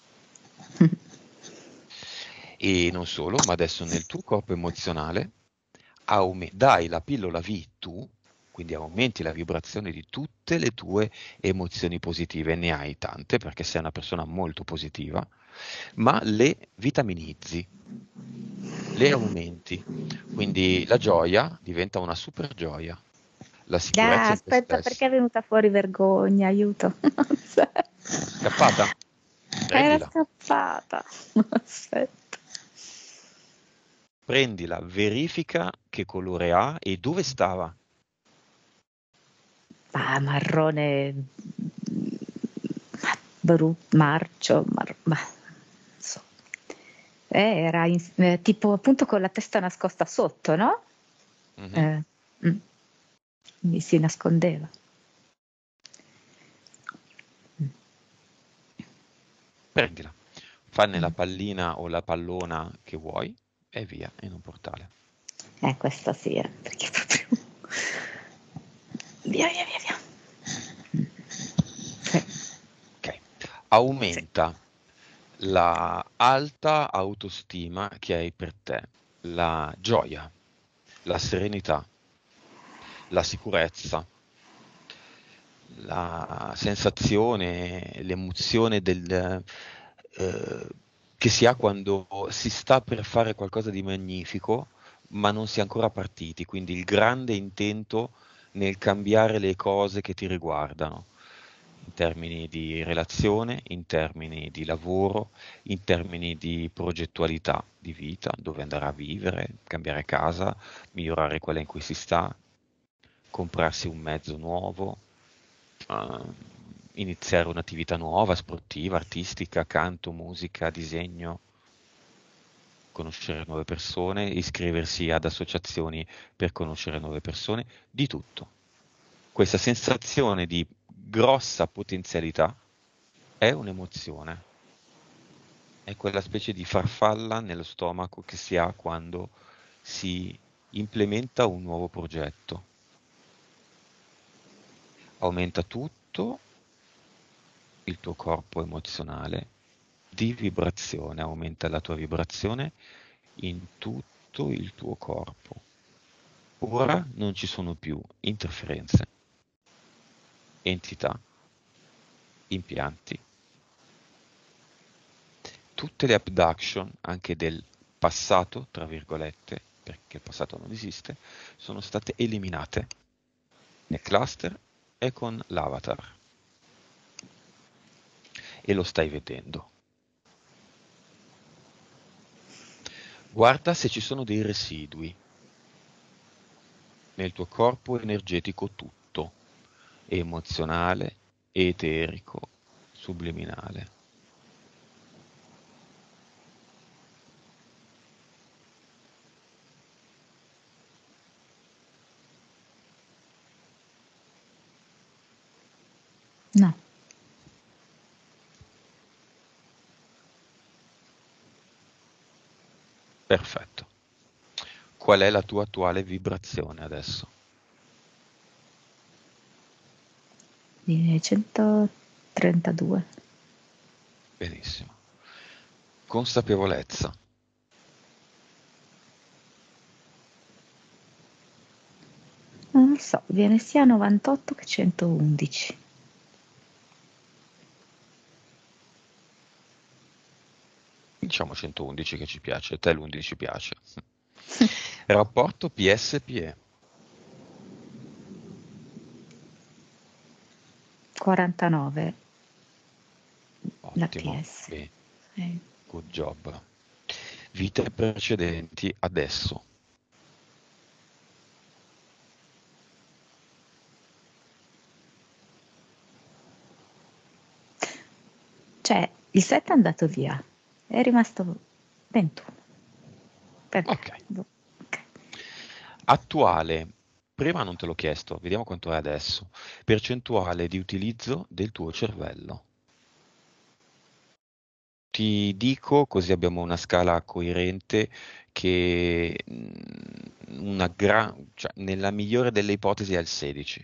E non solo, ma adesso nel tuo corpo emozionale aume- dai la pillola V tu, quindi aumenti la vibrazione di tutte le tue emozioni positive, ne hai tante perché sei una persona molto positiva, ma le vitaminizzi, le aumenti. Quindi la gioia diventa una super gioia, la Ah, sicurezza in te aspetta, perché stesso. è venuta fuori vergogna? Aiuto. Scappata? Era Prendila, scappata. Aspetta. prendila, verifica che colore ha e dove stava. Ah, marrone, bru, marcio, mar, ma, non so. Eh, era in- eh, tipo appunto con la testa nascosta sotto, no? Mhm. Eh, mm, mi si nascondeva. Mm, Prendila, fanne la mm. pallina o la pallona che vuoi e via in un portale. Eh, questa sì, eh, perché proprio... Via, via, via, via. Mm, sì, Ok, sì. aumenta la alta autostima che hai per te, la gioia, la serenità, la sicurezza, la sensazione, l'emozione del, eh, che si ha quando si sta per fare qualcosa di magnifico, ma non si è ancora partiti, quindi il grande intento nel cambiare le cose che ti riguardano, in termini di relazione, in termini di lavoro, in termini di progettualità di vita, dove andare a vivere, cambiare casa, migliorare quella in cui si sta, comprarsi un mezzo nuovo, ehm, iniziare un'attività nuova, sportiva, artistica, canto, musica, disegno, conoscere nuove persone, iscriversi ad associazioni per conoscere nuove persone, di tutto. Questa sensazione di grossa potenzialità è un'emozione, è quella specie di farfalla nello stomaco che si ha quando si implementa un nuovo progetto. Aumenta tutto il tuo corpo emozionale di vibrazione, aumenta la tua vibrazione in tutto il tuo corpo. Ora non ci sono più interferenze, entità, impianti, tutte le abduction, anche del passato, tra virgolette, perché il passato non esiste, sono state eliminate nei cluster e con l'avatar. e lo stai vedendo. Guarda se ci sono dei residui nel tuo corpo energetico tutto, emozionale, eterico, subliminale. No. Perfetto. Qual è la tua attuale vibrazione adesso? Di centotrentadue. Benissimo. Consapevolezza. Non lo so, viene sia novantotto che centoundici. Diciamo centoundici che ci piace, a te l'undici piace. Rapporto P S P E. quarantanove. La Ottimo. P S. Bene. Sì. Good job. Vite precedenti adesso. Cioè, il sette è andato via, è rimasto ventuno. Perché? Ok. Boh, ok. Attuale, prima non te l'ho chiesto, vediamo quanto è adesso. Percentuale di utilizzo del tuo cervello. Ti dico, così abbiamo una scala coerente, che mm, una gran, cioè, nella migliore delle ipotesi è il sedici.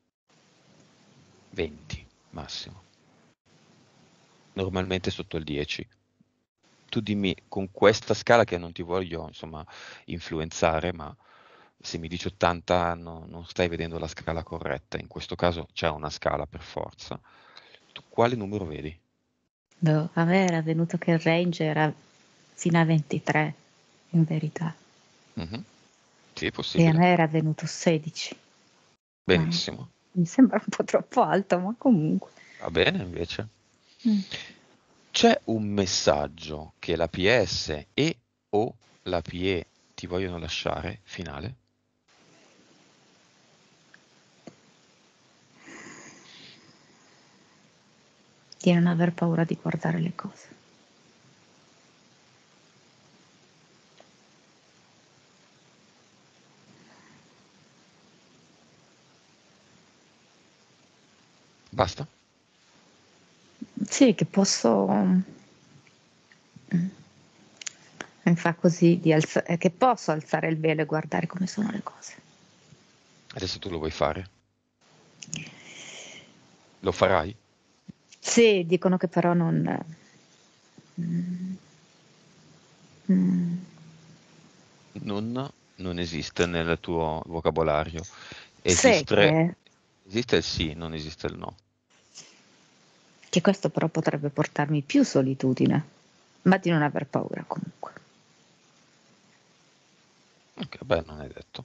venti massimo. Normalmente sotto il dieci. Tu dimmi con questa scala, che non ti voglio insomma influenzare, ma se mi dici ottanta no- non stai vedendo la scala corretta. In questo caso c'è una scala per forza. Tu quale numero vedi? Boh, a me era venuto che il range era fino a ventitré, in verità. Mhm. Sì, è E a possibile. me era venuto sedici. Ma Benissimo. mi sembra un po' troppo alto, ma comunque. Va bene invece. Mm. C'è un messaggio che la P S e o la P E ti vogliono lasciare, finale? Di non aver paura di guardare le cose. Basta? Sì, che posso. mm, Mi fa così di alza- eh, che posso alzare il velo e guardare come sono le cose. Adesso tu lo vuoi fare? Lo farai? Sì, dicono che però non. mm, mm, Non, non esiste nel tuo vocabolario. Sai Esiste, che, esiste il sì, non esiste il no. che questo però potrebbe portarmi più solitudine, ma di non aver paura comunque. Ok, beh, non è detto.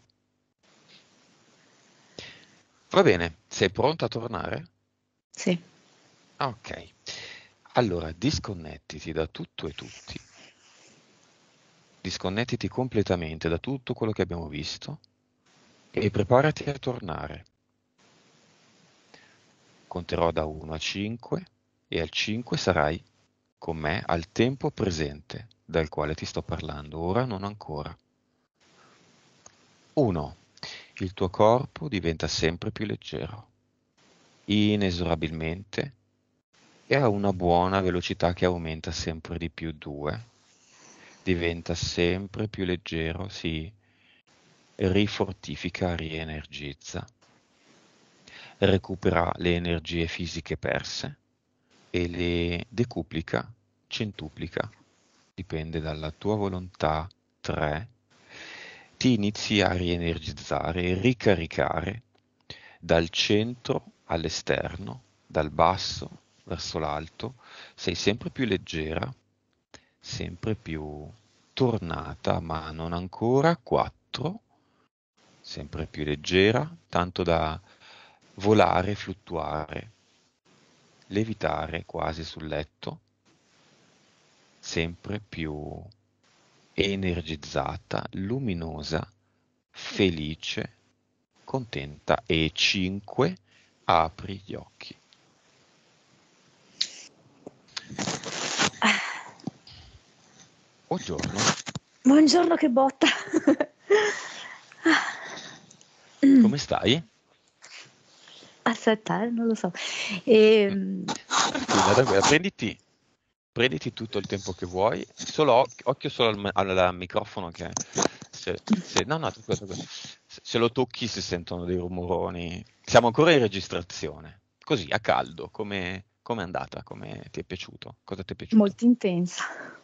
Va bene, sei pronta a tornare? Sì. Ok. Allora, disconnettiti da tutto e tutti. Disconnettiti completamente da tutto quello che abbiamo visto e preparati a tornare. Conterò da uno a cinque e al cinque sarai con me al tempo presente dal quale ti sto parlando, ora non ancora. uno. Il tuo corpo diventa sempre più leggero, inesorabilmente, e a una buona velocità che aumenta sempre di più. due. Diventa sempre più leggero, si rifortifica, rienergizza, recupera le energie fisiche perse e le decuplica, centuplica, dipende dalla tua volontà. tre. Ti inizi a rienergizzare e ricaricare dal centro all'esterno, dal basso verso l'alto, sei sempre più leggera, sempre più tornata, ma non ancora. quattro. Sempre più leggera, tanto da volare, fluttuare levitare quasi sul letto, sempre più energizzata, luminosa, felice, contenta. E cinque, apri gli occhi. Buongiorno. Buongiorno, che botta. Come stai? Aspetta, eh, non lo so. Ehm, Tranquilla, tranquilla, prenditi, prenditi tutto il tempo che vuoi, solo oc- occhio solo al, al- al microfono che se, se- no, no, tranquilla, tranquilla. Se, se lo tocchi si sentono dei rumoroni. Siamo ancora in registrazione, così a caldo, come come è andata, come ti è piaciuto, cosa ti è piaciuto? Molto intensa,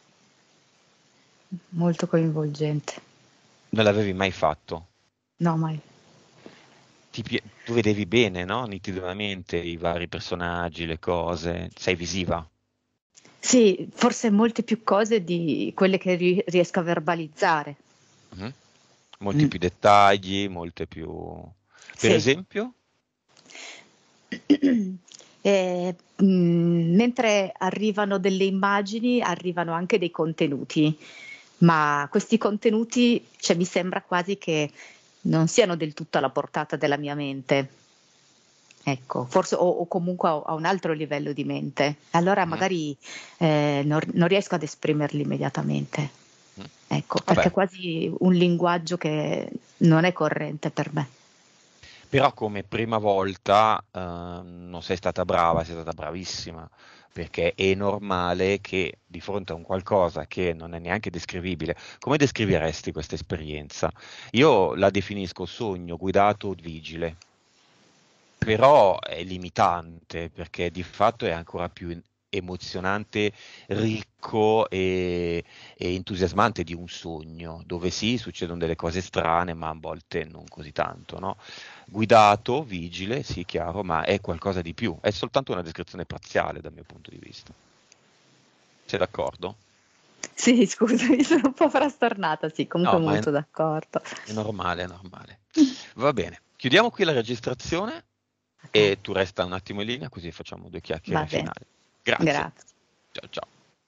molto coinvolgente. Non l'avevi mai fatto? No, mai. Ti pi- tu vedevi bene, no? Nitidamente i vari personaggi, le cose, sei visiva. Sì, forse molte più cose di quelle che ri- riesco a verbalizzare. Mhm. Molti Mm. più dettagli, molte più... Per Sì. esempio? Eh, mm, mentre arrivano delle immagini, arrivano anche dei contenuti, ma questi contenuti, cioè, mi sembra quasi che non siano del tutto alla portata della mia mente. Ecco, forse o, o comunque a, a un altro livello di mente. Allora Mhm, magari eh, non, non riesco ad esprimerli immediatamente. mhm. Ecco, perché è Vabbè, quasi un linguaggio che non è corrente per me. però come prima volta eh, non sei stata brava, sei stata bravissima, perché è normale che di fronte a un qualcosa che non è neanche descrivibile, come descriveresti questa esperienza? Io la definisco sogno guidato vigile. Però è limitante perché di fatto è ancora più en- emozionante, ricco e, e entusiasmante di un sogno, dove sì, succedono delle cose strane, ma a volte non così tanto, no? Guidato, vigile, sì, chiaro, ma è qualcosa di più, è soltanto una descrizione parziale dal mio punto di vista. Sei d'accordo? Sì, scusami, sono un po' frastornata, sì, comunque No, ma è, molto d'accordo. è normale, è normale. Va bene, chiudiamo qui la registrazione Ok, e tu resta un attimo in linea così facciamo due va chiacchiere bene, finali. Grazie. grazie. Ciao ciao.